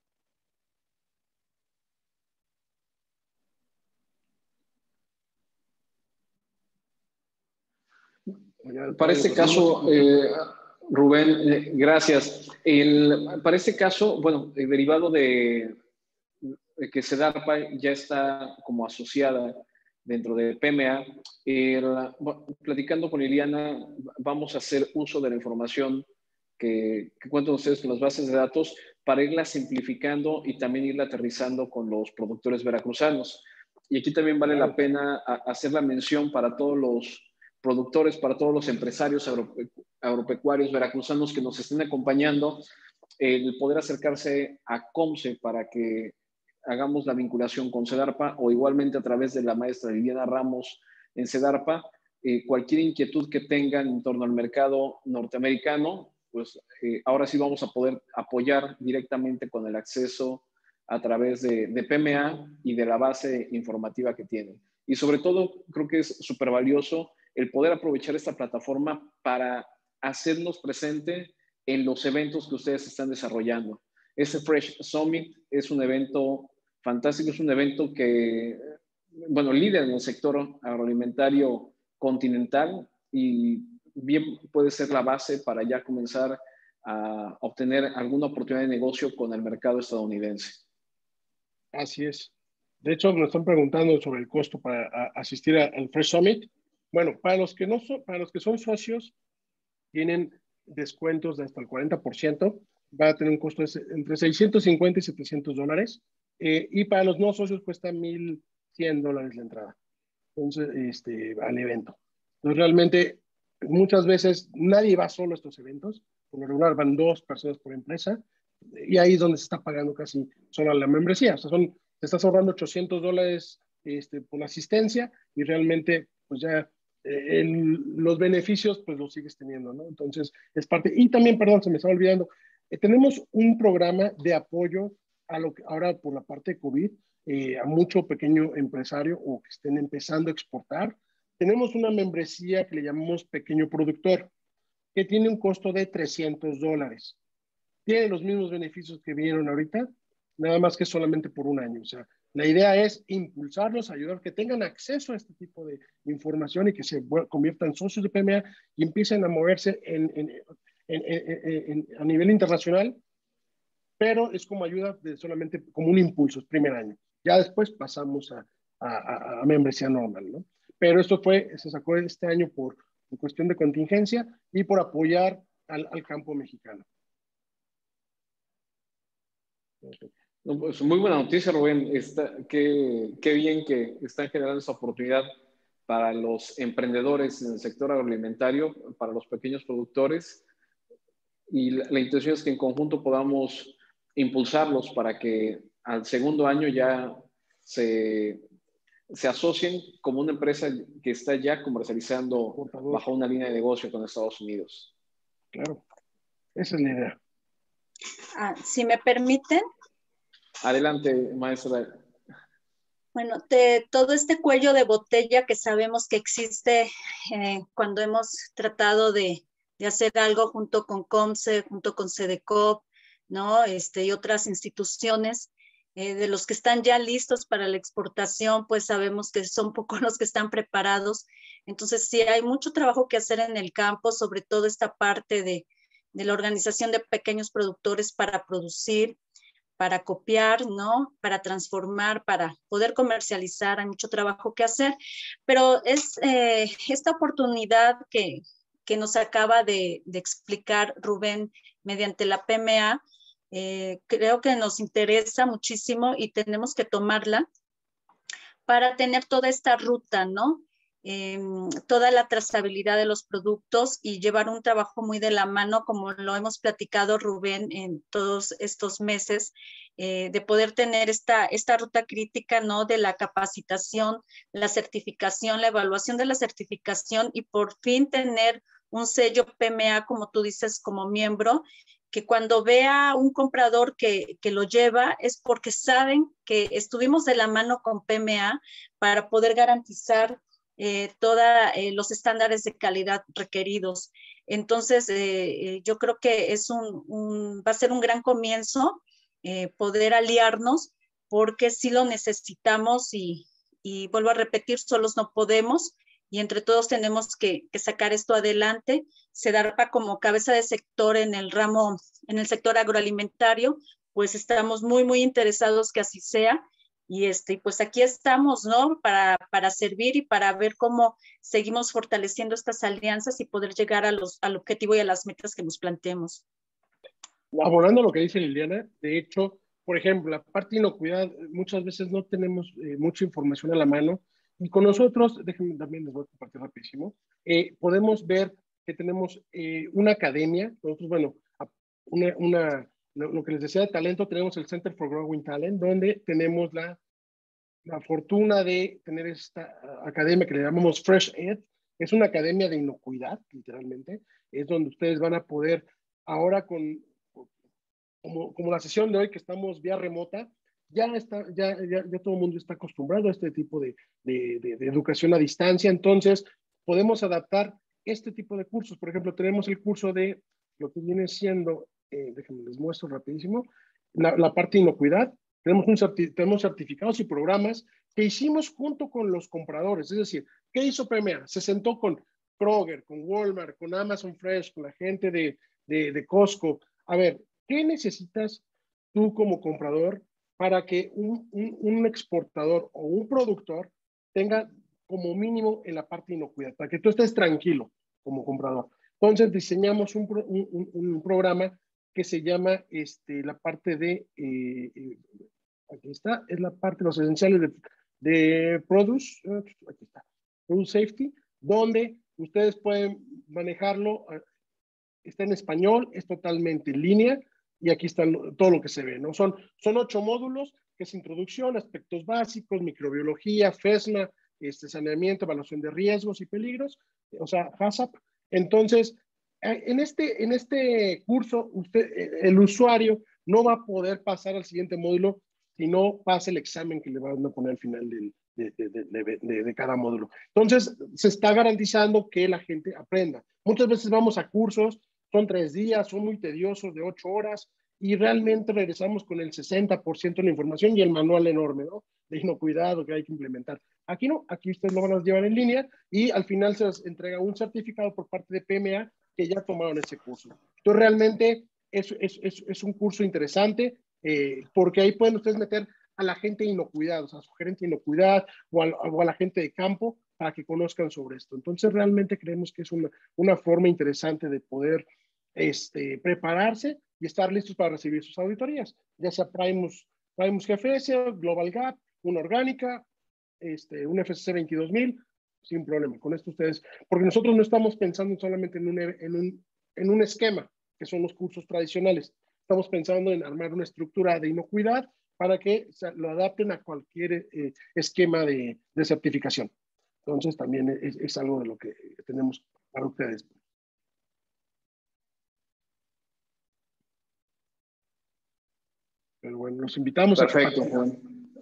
Para este caso, eh, Rubén, eh, gracias. El, para este caso, bueno, el derivado de, de que Sedarpa ya está como asociada dentro de P M A, el, bueno, platicando con Liliana, vamos a hacer uso de la información que, que cuentan ustedes con las bases de datos para irla simplificando y también irla aterrizando con los productores veracruzanos. Y aquí también vale la pena hacer la mención para todos los productores, para todos los empresarios agropecuarios veracruzanos que nos estén acompañando, el poder acercarse a COMCE para que hagamos la vinculación con SEDARPA o igualmente a través de la maestra Viviana Ramos en SEDARPA. Eh, cualquier inquietud que tengan en torno al mercado norteamericano, pues eh, ahora sí vamos a poder apoyar directamente con el acceso a través de, de P M A y de la base informativa que tienen. Y sobre todo, creo que es súper valioso el poder aprovechar esta plataforma para hacernos presente en los eventos que ustedes están desarrollando. Este Fresh Summit es un evento fantástico, es un evento que, bueno, líder en el sector agroalimentario continental y bien puede ser la base para ya comenzar a obtener alguna oportunidad de negocio con el mercado estadounidense. Así es. De hecho, nos están preguntando sobre el costo para a, asistir al Fresh Summit. Bueno, para los que no son, para los que son socios, tienen descuentos de hasta el cuarenta por ciento. Va a tener un costo de entre seiscientos cincuenta y setecientos dólares. Eh, y para los no socios cuesta mil cien dólares la entrada. Entonces, este, al evento. Entonces, realmente, muchas veces nadie va solo a estos eventos. Por lo regular van dos personas por empresa. Y ahí es donde se está pagando casi solo la membresía. O sea, son, te estás ahorrando ochocientos dólares este, por la asistencia y realmente, pues ya eh, el, los beneficios, pues los sigues teniendo, ¿no? Entonces, es parte. Y también, perdón, se me estaba olvidando, eh, tenemos un programa de apoyo a lo que ahora por la parte de COVID, eh, a mucho pequeño empresario o que estén empezando a exportar. Tenemos una membresía que le llamamos Pequeño Productor, que tiene un costo de trescientos dólares. Tiene los mismos beneficios que vieron ahorita, nada más que solamente por un año. O sea, la idea es impulsarlos, ayudar que tengan acceso a este tipo de información y que se conviertan en socios de P M A y empiecen a moverse en, en, en, en, a nivel internacional, pero es como ayuda de solamente como un impulso, el primer año. Ya después pasamos a, a, a membresía normal, ¿no? Pero esto fue, se sacó este año por, por cuestión de contingencia y por apoyar al, al campo mexicano. No, pues, muy buena noticia, Rubén. Está, qué, qué bien que están generando esa oportunidad para los emprendedores en el sector agroalimentario, para los pequeños productores. Y la, la intención es que en conjunto podamos impulsarlos para que al segundo año ya se, se asocien como una empresa que está ya comercializando bajo una línea de negocio con Estados Unidos. Claro, esa es la idea. Ah, si me permiten. Adelante, maestra. Bueno, de todo este cuello de botella que sabemos que existe eh, cuando hemos tratado de, de hacer algo junto con COMCE, junto con SEDECOP, ¿no? Este, y otras instituciones, eh, de los que están ya listos para la exportación, pues sabemos que son pocos los que están preparados. Entonces, sí, hay mucho trabajo que hacer en el campo, sobre todo esta parte de, de la organización de pequeños productores para producir, para copiar, ¿no? Para transformar, para poder comercializar, hay mucho trabajo que hacer, pero es eh, esta oportunidad que, que nos acaba de, de explicar Rubén mediante la P M A, eh, creo que nos interesa muchísimo y tenemos que tomarla para tener toda esta ruta, ¿no? Eh, toda la trazabilidad de los productos y llevar un trabajo muy de la mano, como lo hemos platicado Rubén en todos estos meses, eh, de poder tener esta, esta ruta crítica, ¿no? De la capacitación, la certificación, la evaluación de la certificación y por fin tener un sello P M A, como tú dices, como miembro, que cuando vea un comprador que, que lo lleva es porque saben que estuvimos de la mano con P M A para poder garantizar eh, todos eh, los estándares de calidad requeridos. Entonces, eh, yo creo que es un, un, va a ser un gran comienzo eh, poder aliarnos porque sí lo necesitamos y, y vuelvo a repetir, solos no podemos y entre todos tenemos que, que sacar esto adelante. SEDARPA como cabeza de sector en el ramo, en el sector agroalimentario, pues estamos muy, muy interesados que así sea Y este, pues aquí estamos, ¿no? Para, para servir y para ver cómo seguimos fortaleciendo estas alianzas y poder llegar a los, al objetivo y a las metas que nos planteemos. Abonando lo que dice Liliana, de hecho, por ejemplo, la parte de inocuidad, muchas veces no tenemos eh, mucha información a la mano, y con nosotros, déjenme también les voy a compartir rapidísimo, eh, podemos ver que tenemos eh, una academia, nosotros, bueno, una, una, lo, lo que les decía de talento, tenemos el Center for Growing Talent, donde tenemos la, la fortuna de tener esta academia que le llamamos Fresh Ed. Es una academia de inocuidad, literalmente, es donde ustedes van a poder, ahora con Como, como la sesión de hoy, que estamos vía remota, ya, está, ya, ya, ya todo el mundo está acostumbrado a este tipo de, de, de, de educación a distancia, entonces podemos adaptar este tipo de cursos. Por ejemplo, tenemos el curso de lo que viene siendo, eh, déjenme les muestro rapidísimo, la, la parte de inocuidad. Tenemos, un certi tenemos certificados y programas que hicimos junto con los compradores, es decir, ¿qué hizo P M A? Se sentó con Kroger, con Walmart, con Amazon Fresh, con la gente de, de, de Costco. A ver, ¿qué necesitas tú como comprador para que un, un, un exportador o un productor tenga como mínimo en la parte de inocuidad, para que tú estés tranquilo como comprador? Entonces diseñamos un, un, un programa que se llama este, la parte de, eh, eh, aquí está, es la parte de los esenciales de, de Produce, aquí está, Produce Safety, donde ustedes pueden manejarlo, está en español, es totalmente en línea, y aquí está todo lo que se ve, ¿no? Son, son ocho módulos, que es introducción, aspectos básicos, microbiología, FESMA, este, saneamiento, evaluación de riesgos y peligros, o sea, HACCP. Entonces, en este, en este curso, usted, el usuario no va a poder pasar al siguiente módulo si no pasa el examen que le van a poner al final del, de, de, de, de, de cada módulo. Entonces, se está garantizando que la gente aprenda. Muchas veces vamos a cursos, son tres días, son muy tediosos, de ocho horas, y realmente regresamos con el sesenta por ciento de la información y el manual enorme, ¿no? De inocuidad que hay que implementar. Aquí no, aquí ustedes lo van a llevar en línea y al final se les entrega un certificado por parte de P M A que ya tomaron ese curso. Entonces, realmente es, es, es, es un curso interesante eh, porque ahí pueden ustedes meter a la gente de inocuidad, o sea, a su gerente de inocuidad o a, o a la gente de campo para que conozcan sobre esto. Entonces, realmente creemos que es una, una forma interesante de poder este, prepararse y estar listos para recibir sus auditorías, ya sea Primus, Primus G F S, Global Gap, una orgánica, este, un F C C veintidós mil, sin problema. Con esto ustedes, porque nosotros no estamos pensando solamente en un, en un, en un esquema, que son los cursos tradicionales. Estamos pensando en armar una estructura de inocuidad para que lo adapten a cualquier eh, esquema de, de certificación. Entonces, también es, es algo de lo que tenemos para ustedes. Pero bueno, los invitamos. Perfecto, a Juan.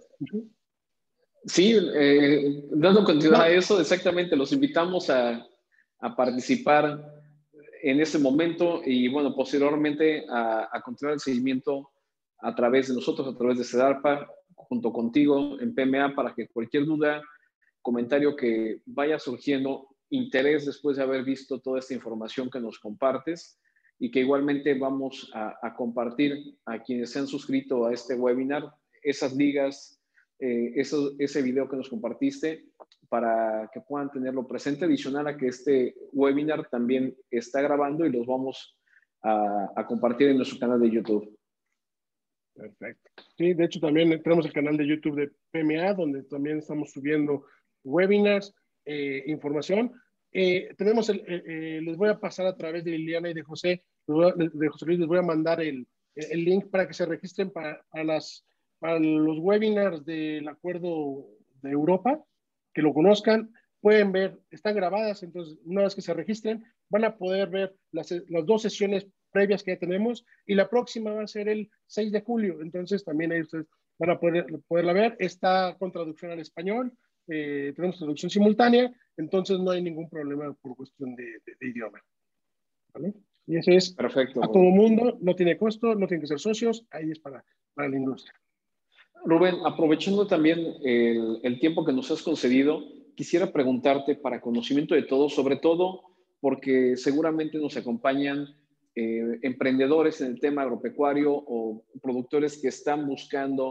Sí, eh, dando continuidad no. a eso, exactamente, los invitamos a, a participar en este momento y, bueno, posteriormente a, a continuar el seguimiento a través de nosotros, a través de CEDARPA, junto contigo en P M A, para que cualquier duda, comentario que vaya surgiendo, interés después de haber visto toda esta información que nos compartes, y que igualmente vamos a, a compartir a quienes se han suscrito a este webinar, esas ligas, eh, eso, ese video que nos compartiste, para que puedan tenerlo presente, adicional a que este webinar también está grabando y los vamos a, a compartir en nuestro canal de YouTube. Perfecto. Sí, de hecho también tenemos el canal de YouTube de P M A, donde también estamos subiendo webinars, eh, información. Eh, tenemos el, eh, eh, les voy a pasar a través de Liliana y de José, de José Luis, les voy a mandar el, el link para que se registren para, para, las, para los webinars del Acuerdo de Europa, que lo conozcan, pueden ver, están grabadas, entonces una vez que se registren, van a poder ver las, las dos sesiones previas que ya tenemos, y la próxima va a ser el seis de julio, entonces también ahí ustedes van a poder, poderla ver, está con traducción al español, eh, tenemos traducción simultánea, entonces no hay ningún problema por cuestión de, de, de idioma. ¿Vale? Y eso es perfecto, a todo mundo, no tiene costo, no tienen que ser socios, ahí es para, para la industria. Rubén, aprovechando también el, el tiempo que nos has concedido, quisiera preguntarte para conocimiento de todos, sobre todo porque seguramente nos acompañan eh, emprendedores en el tema agropecuario o productores que están buscando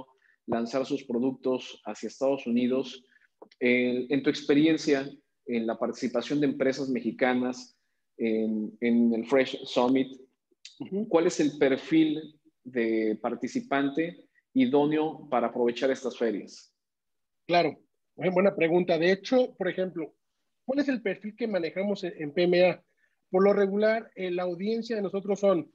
lanzar sus productos hacia Estados Unidos. Eh, en tu experiencia, en la participación de empresas mexicanas en, en el Fresh Summit, ¿cuál es el perfil de participante idóneo para aprovechar estas ferias? Claro, buena pregunta. De hecho, por ejemplo, ¿cuál es el perfil que manejamos en, en P M A? Por lo regular, eh, la audiencia de nosotros son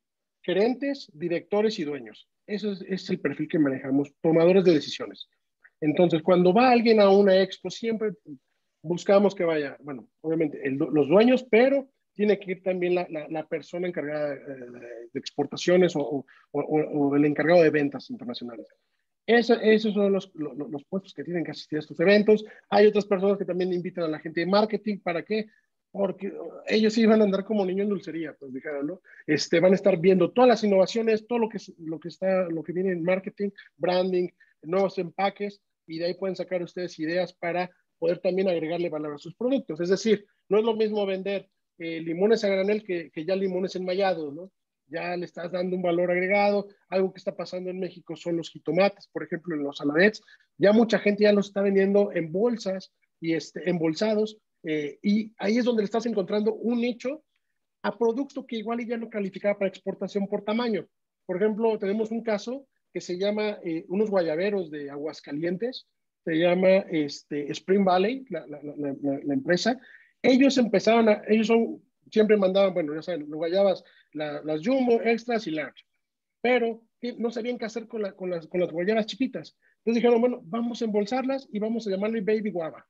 gerentes, directores y dueños. Ese es, es el perfil que manejamos, tomadores de decisiones. Entonces, cuando va alguien a una expo, siempre buscamos que vaya, bueno, obviamente el, los dueños, pero tiene que ir también la, la, la persona encargada de, de exportaciones o, o, o, o el encargado de ventas internacionales. Eso, esos son los, los, los puestos que tienen que asistir a estos eventos. Hay otras personas que también invitan a la gente de marketing. ¿Para qué? Porque ellos sí van a andar como niños en dulcería, pues dijeron, ¿no? Este, van a estar viendo todas las innovaciones, todo lo que, lo que está, lo que viene en marketing, branding, nuevos empaques, y de ahí pueden sacar ustedes ideas para poder también agregarle valor a sus productos. Es decir, no es lo mismo vender eh, limones a granel que, que ya limones enmayados, ¿no? Ya le estás dando un valor agregado. Algo que está pasando en México son los jitomates, por ejemplo, en los saladets. Ya mucha gente ya los está vendiendo en bolsas y este, embolsados, eh, y ahí es donde le estás encontrando un nicho a producto que igual ya no calificaba para exportación por tamaño. Por ejemplo, tenemos un caso que se llama eh, unos guayaberos de Aguascalientes, se llama este, Spring Valley, la, la, la, la, la empresa. Ellos empezaron a, ellos son, siempre mandaban, bueno, ya saben, los guayabas, la, las jumbo, extras y large, pero no sabían qué hacer con, la, con, las, con las guayabas chiquitas. Entonces dijeron, bueno, vamos a embolsarlas y vamos a llamarle Baby Guava.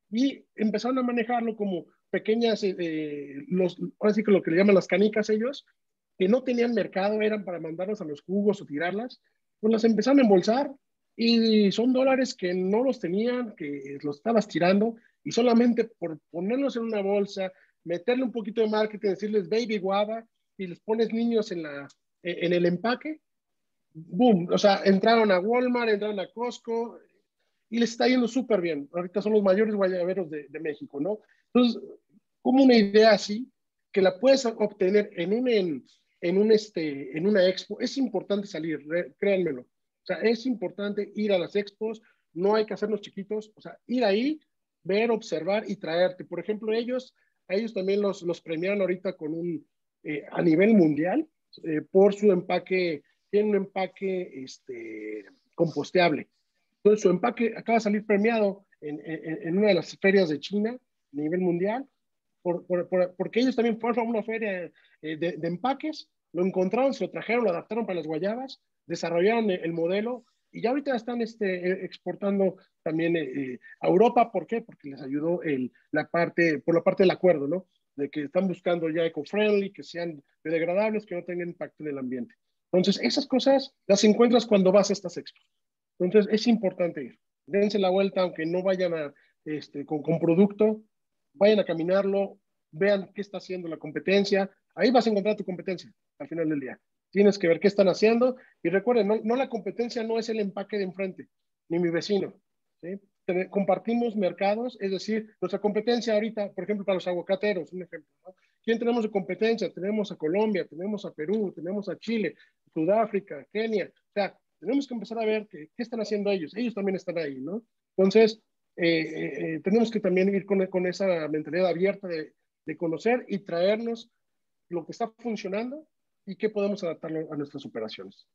Y empezaron a manejarlo como pequeñas, eh, los, ahora sí que lo que le llaman las canicas ellos, que no tenían mercado, eran para mandarlas a los jugos o tirarlas, pues las empezaron a embolsar y son dólares que no los tenían, que los estabas tirando, y solamente por ponerlos en una bolsa, meterle un poquito de marketing, decirles Baby Guava, y les pones niños en, la, en el empaque, boom, o sea, entraron a Walmart, entraron a Costco, y les está yendo súper bien. Ahorita son los mayores guayaberos de, de México, ¿no? Entonces, como una idea así, que la puedes obtener en un, en, en un este, en una expo, es importante salir, créanmelo. O sea, es importante ir a las expos, no hay que hacernos chiquitos, o sea, ir ahí, ver, observar y traerte. Por ejemplo, ellos, a ellos también los, los premiaron ahorita con un, eh, a nivel mundial, eh, por su empaque, tiene un empaque este, composteable. Entonces, su empaque acaba de salir premiado en, en, en una de las ferias de China a nivel mundial, por, por, por, porque ellos también fueron a una feria eh, de, de empaques, lo encontraron, se lo trajeron, lo adaptaron para las guayabas, desarrollaron el, el modelo y ya ahorita están este, exportando también eh, a Europa. ¿Por qué? Porque les ayudó el, la parte, por la parte del acuerdo, ¿no? De que están buscando ya eco-friendly, que sean biodegradables, que no tengan impacto en el ambiente. Entonces, esas cosas las encuentras cuando vas a estas expos. Entonces, es importante ir. Dense la vuelta, aunque no vayan a, este, con, con producto, vayan a caminarlo, vean qué está haciendo la competencia. Ahí vas a encontrar tu competencia al final del día. Tienes que ver qué están haciendo. Y recuerden, no, no la competencia no es el empaque de enfrente, ni mi vecino. ¿Sí? Compartimos mercados, es decir, nuestra competencia ahorita, por ejemplo, para los aguacateros, un ejemplo, ¿no? ¿Quién tenemos de competencia? Tenemos a Colombia, tenemos a Perú, tenemos a Chile, Sudáfrica, Kenia. O sea, tenemos que empezar a ver qué, qué están haciendo ellos. Ellos también están ahí, ¿no? Entonces, eh, eh, tenemos que también ir con, con esa mentalidad abierta de, de conocer y traernos lo que está funcionando y qué podemos adaptarlo a nuestras operaciones.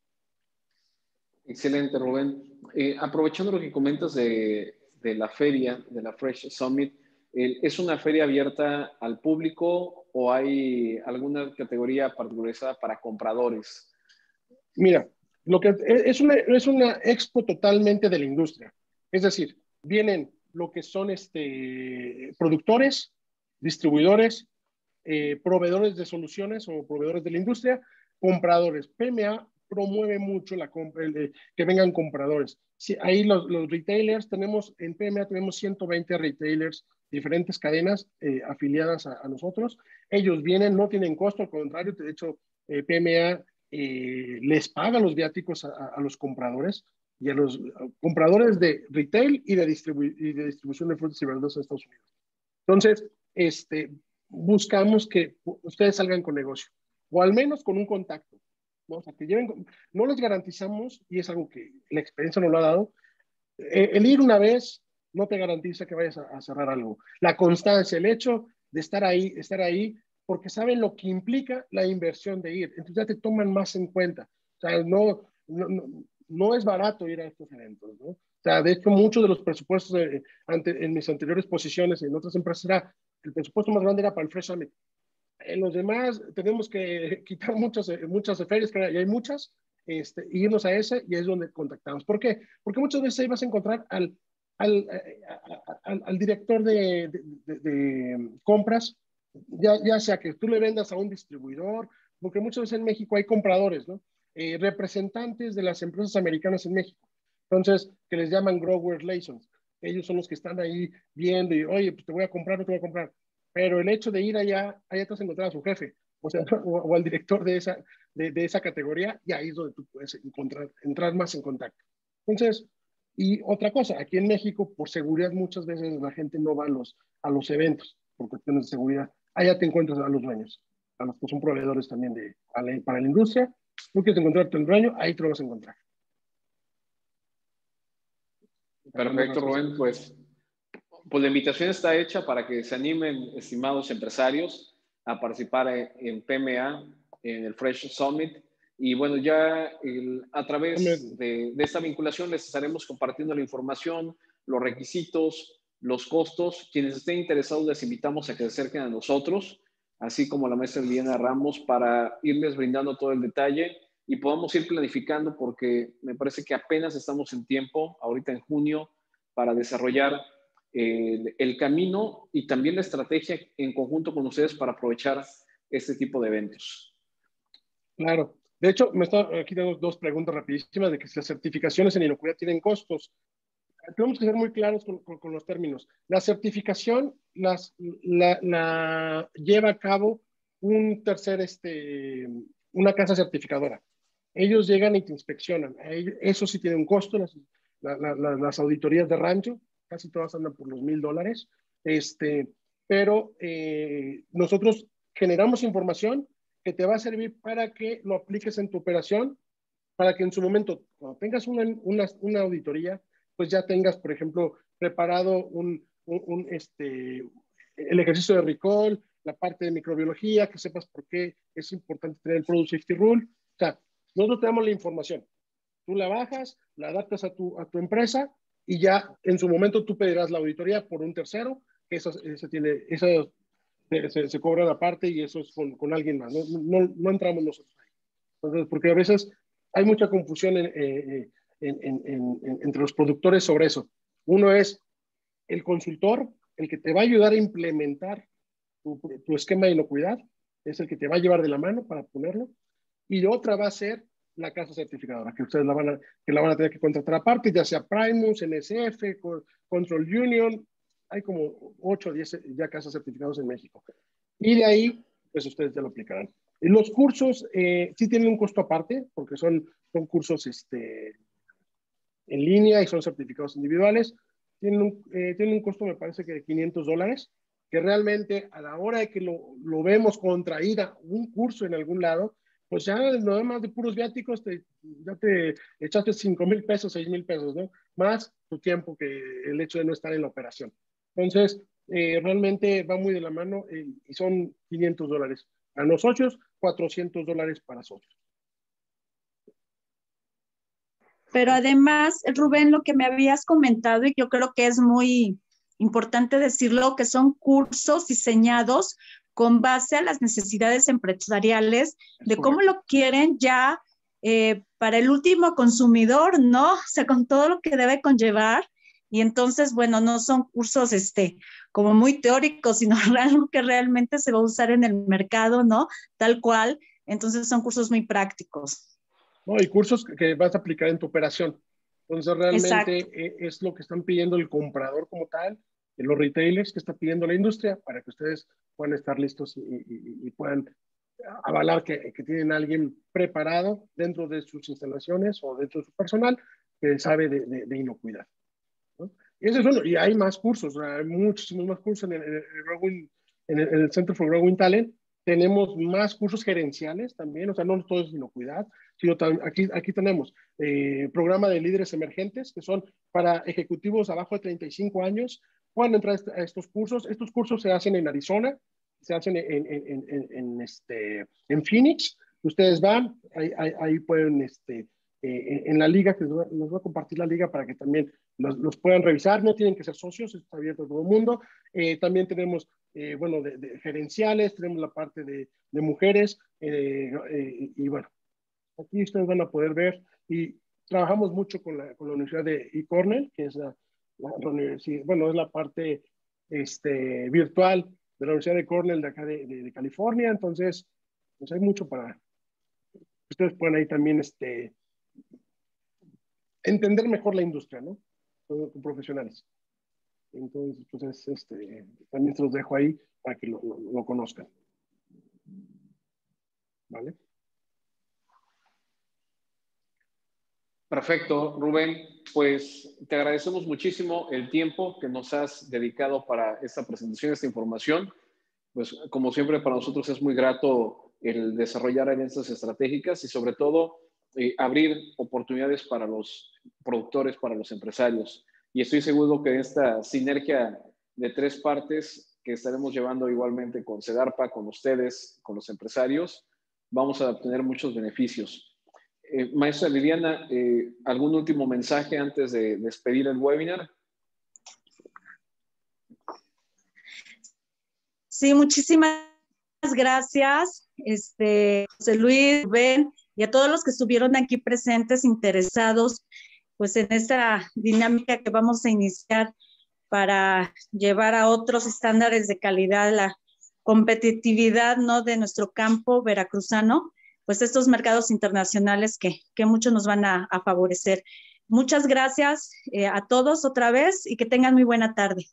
Excelente, Rubén. Eh, aprovechando lo que comentas de, de la feria, de la Fresh Summit, eh, ¿es una feria abierta al público o hay alguna categoría particularizada para compradores? Mira, lo que es una, es una expo totalmente de la industria. Es decir, vienen lo que son este, productores, distribuidores, eh, proveedores de soluciones o proveedores de la industria, compradores. P M A promueve mucho la compra, el, que vengan compradores. Sí, ahí los, los retailers, tenemos en P M A tenemos ciento veinte retailers, diferentes cadenas eh, afiliadas a, a nosotros. Ellos vienen, no tienen costo, al contrario, de hecho, eh, P M A eh, les paga los viáticos a, a los compradores y a los compradores de retail y de, distribu y de distribución de frutas y verduras en Estados Unidos. Entonces, este, buscamos que ustedes salgan con negocio, o al menos con un contacto. ¿no? O sea, que lleven, no les garantizamos, y es algo que la experiencia nos lo ha dado, eh, el ir una vez no te garantiza que vayas a, a cerrar algo. La constancia, el hecho de estar ahí, estar ahí, porque saben lo que implica la inversión de ir. Entonces ya te toman más en cuenta. O sea, no, no, no, no es barato ir a estos eventos, ¿no? O sea, de hecho, muchos de los presupuestos de, ante, en mis anteriores posiciones en otras empresas era, el presupuesto más grande era para el Fresh Summit. En los demás tenemos que quitar muchas, muchas ferias, que y hay muchas, este, irnos a ese y es donde contactamos. ¿Por qué? Porque muchas veces ahí vas a encontrar al, al, al, al director de, de, de, de compras, ya, ya sea que tú le vendas a un distribuidor, porque muchas veces en México hay compradores, ¿no? Eh, representantes de las empresas americanas en México. Entonces, que les llaman Grower Relations. Ellos son los que están ahí viendo y, oye, pues te voy a comprar, no te voy a comprar. Pero el hecho de ir allá, allá te vas a encontrar a su jefe, o sea, o, o al director de esa, de, de esa categoría, y ahí es donde tú puedes encontrar, entrar más en contacto. Entonces, y otra cosa, aquí en México, por seguridad, muchas veces la gente no va a los, a los eventos por cuestiones de seguridad. Allá te encuentras a los dueños, a los que son proveedores también de, la, para la industria. Tú quieres encontrarte el dueño, ahí te lo vas a encontrar. Perfecto, Rubén. Pues, pues la invitación está hecha para que se animen, estimados empresarios, a participar en P M A, en el Fresh Summit. Y bueno, ya el, a través de, de esta vinculación les estaremos compartiendo la información, los requisitos, los costos. Quienes estén interesados les invitamos a que se acerquen a nosotros, así como a la maestra Liliana Ramos, para irles brindando todo el detalle y podamos ir planificando, porque me parece que apenas estamos en tiempo, ahorita en junio, para desarrollar el, el camino y también la estrategia en conjunto con ustedes para aprovechar este tipo de eventos. Claro. De hecho, me está, aquí tengo dos preguntas rapidísimas de que si las certificaciones en inocuidad tienen costos. Tenemos que ser muy claros con, con, con los términos. La certificación las, la, la lleva a cabo un tercer, este, una casa certificadora. Ellos llegan y te inspeccionan. Eso sí tiene un costo. Las, la, la, las auditorías de rancho, casi todas andan por los mil dólares. Este, pero eh, nosotros generamos información que te va a servir para que lo apliques en tu operación, para que en su momento, cuando tengas una, una, una auditoría, pues ya tengas, por ejemplo, preparado un, un, un, este, el ejercicio de recall, la parte de microbiología, que sepas por qué es importante tener el Product Safety Rule. O sea, nosotros te damos la información. Tú la bajas, la adaptas a tu, a tu empresa y ya en su momento tú pedirás la auditoría por un tercero, que eso, eso tiene, eso se, se cobra la parte y eso es con, con alguien más. No, no, no entramos nosotros ahí. Entonces, porque a veces hay mucha confusión en, eh, en, en, en, entre los productores sobre eso. Uno es el consultor, el que te va a ayudar a implementar tu, tu esquema de inocuidad, es el que te va a llevar de la mano para ponerlo, y otra va a ser la casa certificadora, que ustedes la van a, que la van a tener que contratar aparte, ya sea Primus, N S F, Control Union, hay como ocho o diez ya casas certificadas en México. Y de ahí, pues ustedes ya lo aplicarán. Los cursos eh, sí tienen un costo aparte, porque son, son cursos este, en línea y son certificados individuales. Tienen un, eh, tienen un costo, me parece que de quinientos dólares, que realmente a la hora de que lo, lo vemos contra ir a un curso en algún lado, pues ya nada más de puros viáticos, te, ya te echaste cinco mil pesos, seis mil pesos, ¿no? Más tu tiempo que el hecho de no estar en la operación. Entonces, eh, realmente va muy de la mano eh, y son quinientos dólares. A los socios, cuatrocientos dólares para socios. Pero además, Rubén, lo que me habías comentado, y yo creo que es muy importante decirlo, que son cursos diseñados con base a las necesidades empresariales de cómo lo quieren ya eh, para el último consumidor, ¿no? O sea, con todo lo que debe conllevar. Y entonces, bueno, no son cursos este, como muy teóricos, sino algo que realmente se va a usar en el mercado, ¿no? Tal cual. Entonces son cursos muy prácticos. No, y cursos que vas a aplicar en tu operación. Entonces, realmente eh, es lo que están pidiendo el comprador como tal, de los retailers que está pidiendo la industria, para que ustedes puedan estar listos y, y, y puedan avalar que, que tienen a alguien preparado dentro de sus instalaciones o dentro de su personal que sabe de, de, de inocuidad, ¿no? Y eso es uno, y hay más cursos, hay muchísimos más cursos en el, en el, Growing, en el, en el Center for Growing Talent, tenemos más cursos gerenciales también, o sea, no todo es inocuidad, sino también aquí, aquí tenemos eh, programa de líderes emergentes, que son para ejecutivos abajo de treinta y cinco años, pueden entrar a estos cursos. Estos cursos se hacen en Arizona, se hacen en, en, en, en, en este, en Phoenix. Ustedes van, ahí, ahí, ahí pueden, este, eh, en la liga, que les voy, les voy a compartir la liga para que también los, los puedan revisar, no tienen que ser socios, está abierto a todo el mundo. Eh, también tenemos Eh, bueno, de, de gerenciales, tenemos la parte de, de mujeres, eh, eh, y bueno, aquí ustedes van a poder ver, y trabajamos mucho con la, con la Universidad de E. Cornell, que es la, la, la universidad, bueno, es la parte este, virtual de la Universidad de Cornell de acá de, de, de California, entonces, pues hay mucho para, ustedes pueden ahí también este, entender mejor la industria, ¿no? Con, con profesionales. Entonces, pues es, este, también se los dejo ahí para que lo, lo, lo conozcan. ¿Vale? Perfecto, Rubén. Pues te agradecemos muchísimo el tiempo que nos has dedicado para esta presentación, esta información. Pues como siempre para nosotros es muy grato el desarrollar alianzas estratégicas y sobre todo eh, abrir oportunidades para los productores, para los empresarios. Y estoy seguro que esta sinergia de tres partes que estaremos llevando igualmente con Sedarpa, con ustedes, con los empresarios, vamos a obtener muchos beneficios. Eh, maestra Liliana, eh, ¿algún último mensaje antes de despedir el webinar? Sí, muchísimas gracias, este, José Luis, Rubén, y a todos los que estuvieron aquí presentes, interesados, pues en esta dinámica que vamos a iniciar para llevar a otros estándares de calidad la competitividad, ¿no?, de nuestro campo veracruzano, pues estos mercados internacionales que, que mucho nos van a, a favorecer. Muchas gracias eh, a todos otra vez y que tengan muy buena tarde.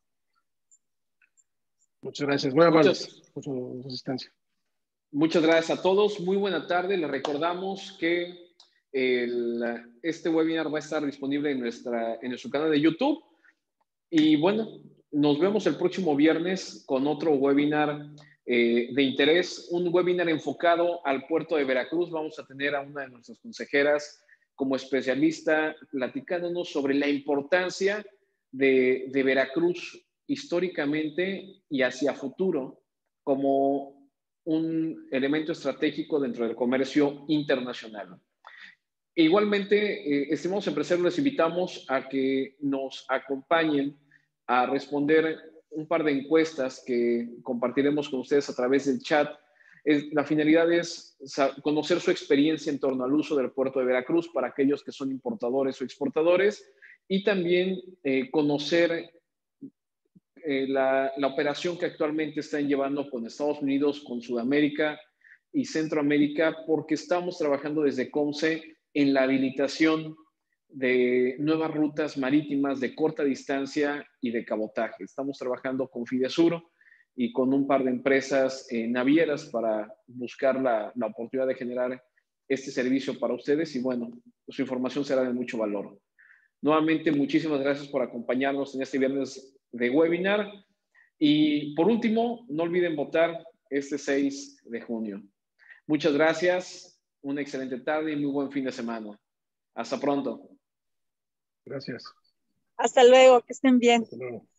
Muchas gracias, muy amables por su asistencia. Muchas gracias a todos, muy buena tarde. Les recordamos que el, este webinar va a estar disponible en, nuestra, en nuestro canal de YouTube. Y bueno, nos vemos el próximo viernes con otro webinar eh, de interés, un webinar enfocado al puerto de Veracruz. Vamos a tener a una de nuestras consejeras como especialista platicándonos sobre la importancia de, de Veracruz históricamente y hacia futuro como un elemento estratégico dentro del comercio internacional. Igualmente, eh, estimados empresarios, les invitamos a que nos acompañen a responder un par de encuestas que compartiremos con ustedes a través del chat. Es, la finalidad es conocer su experiencia en torno al uso del puerto de Veracruz para aquellos que son importadores o exportadores y también eh, conocer eh, la, la operación que actualmente están llevando con Estados Unidos, con Sudamérica y Centroamérica, porque estamos trabajando desde COMCE en la habilitación de nuevas rutas marítimas de corta distancia y de cabotaje. Estamos trabajando con Fidesur y con un par de empresas eh, navieras para buscar la, la oportunidad de generar este servicio para ustedes y bueno, su información será de mucho valor. Nuevamente, muchísimas gracias por acompañarnos en este viernes de webinar y por último, no olviden votar este seis de junio. Muchas gracias, una excelente tarde y muy buen fin de semana. Hasta pronto. Gracias. Hasta luego, que estén bien. Hasta luego.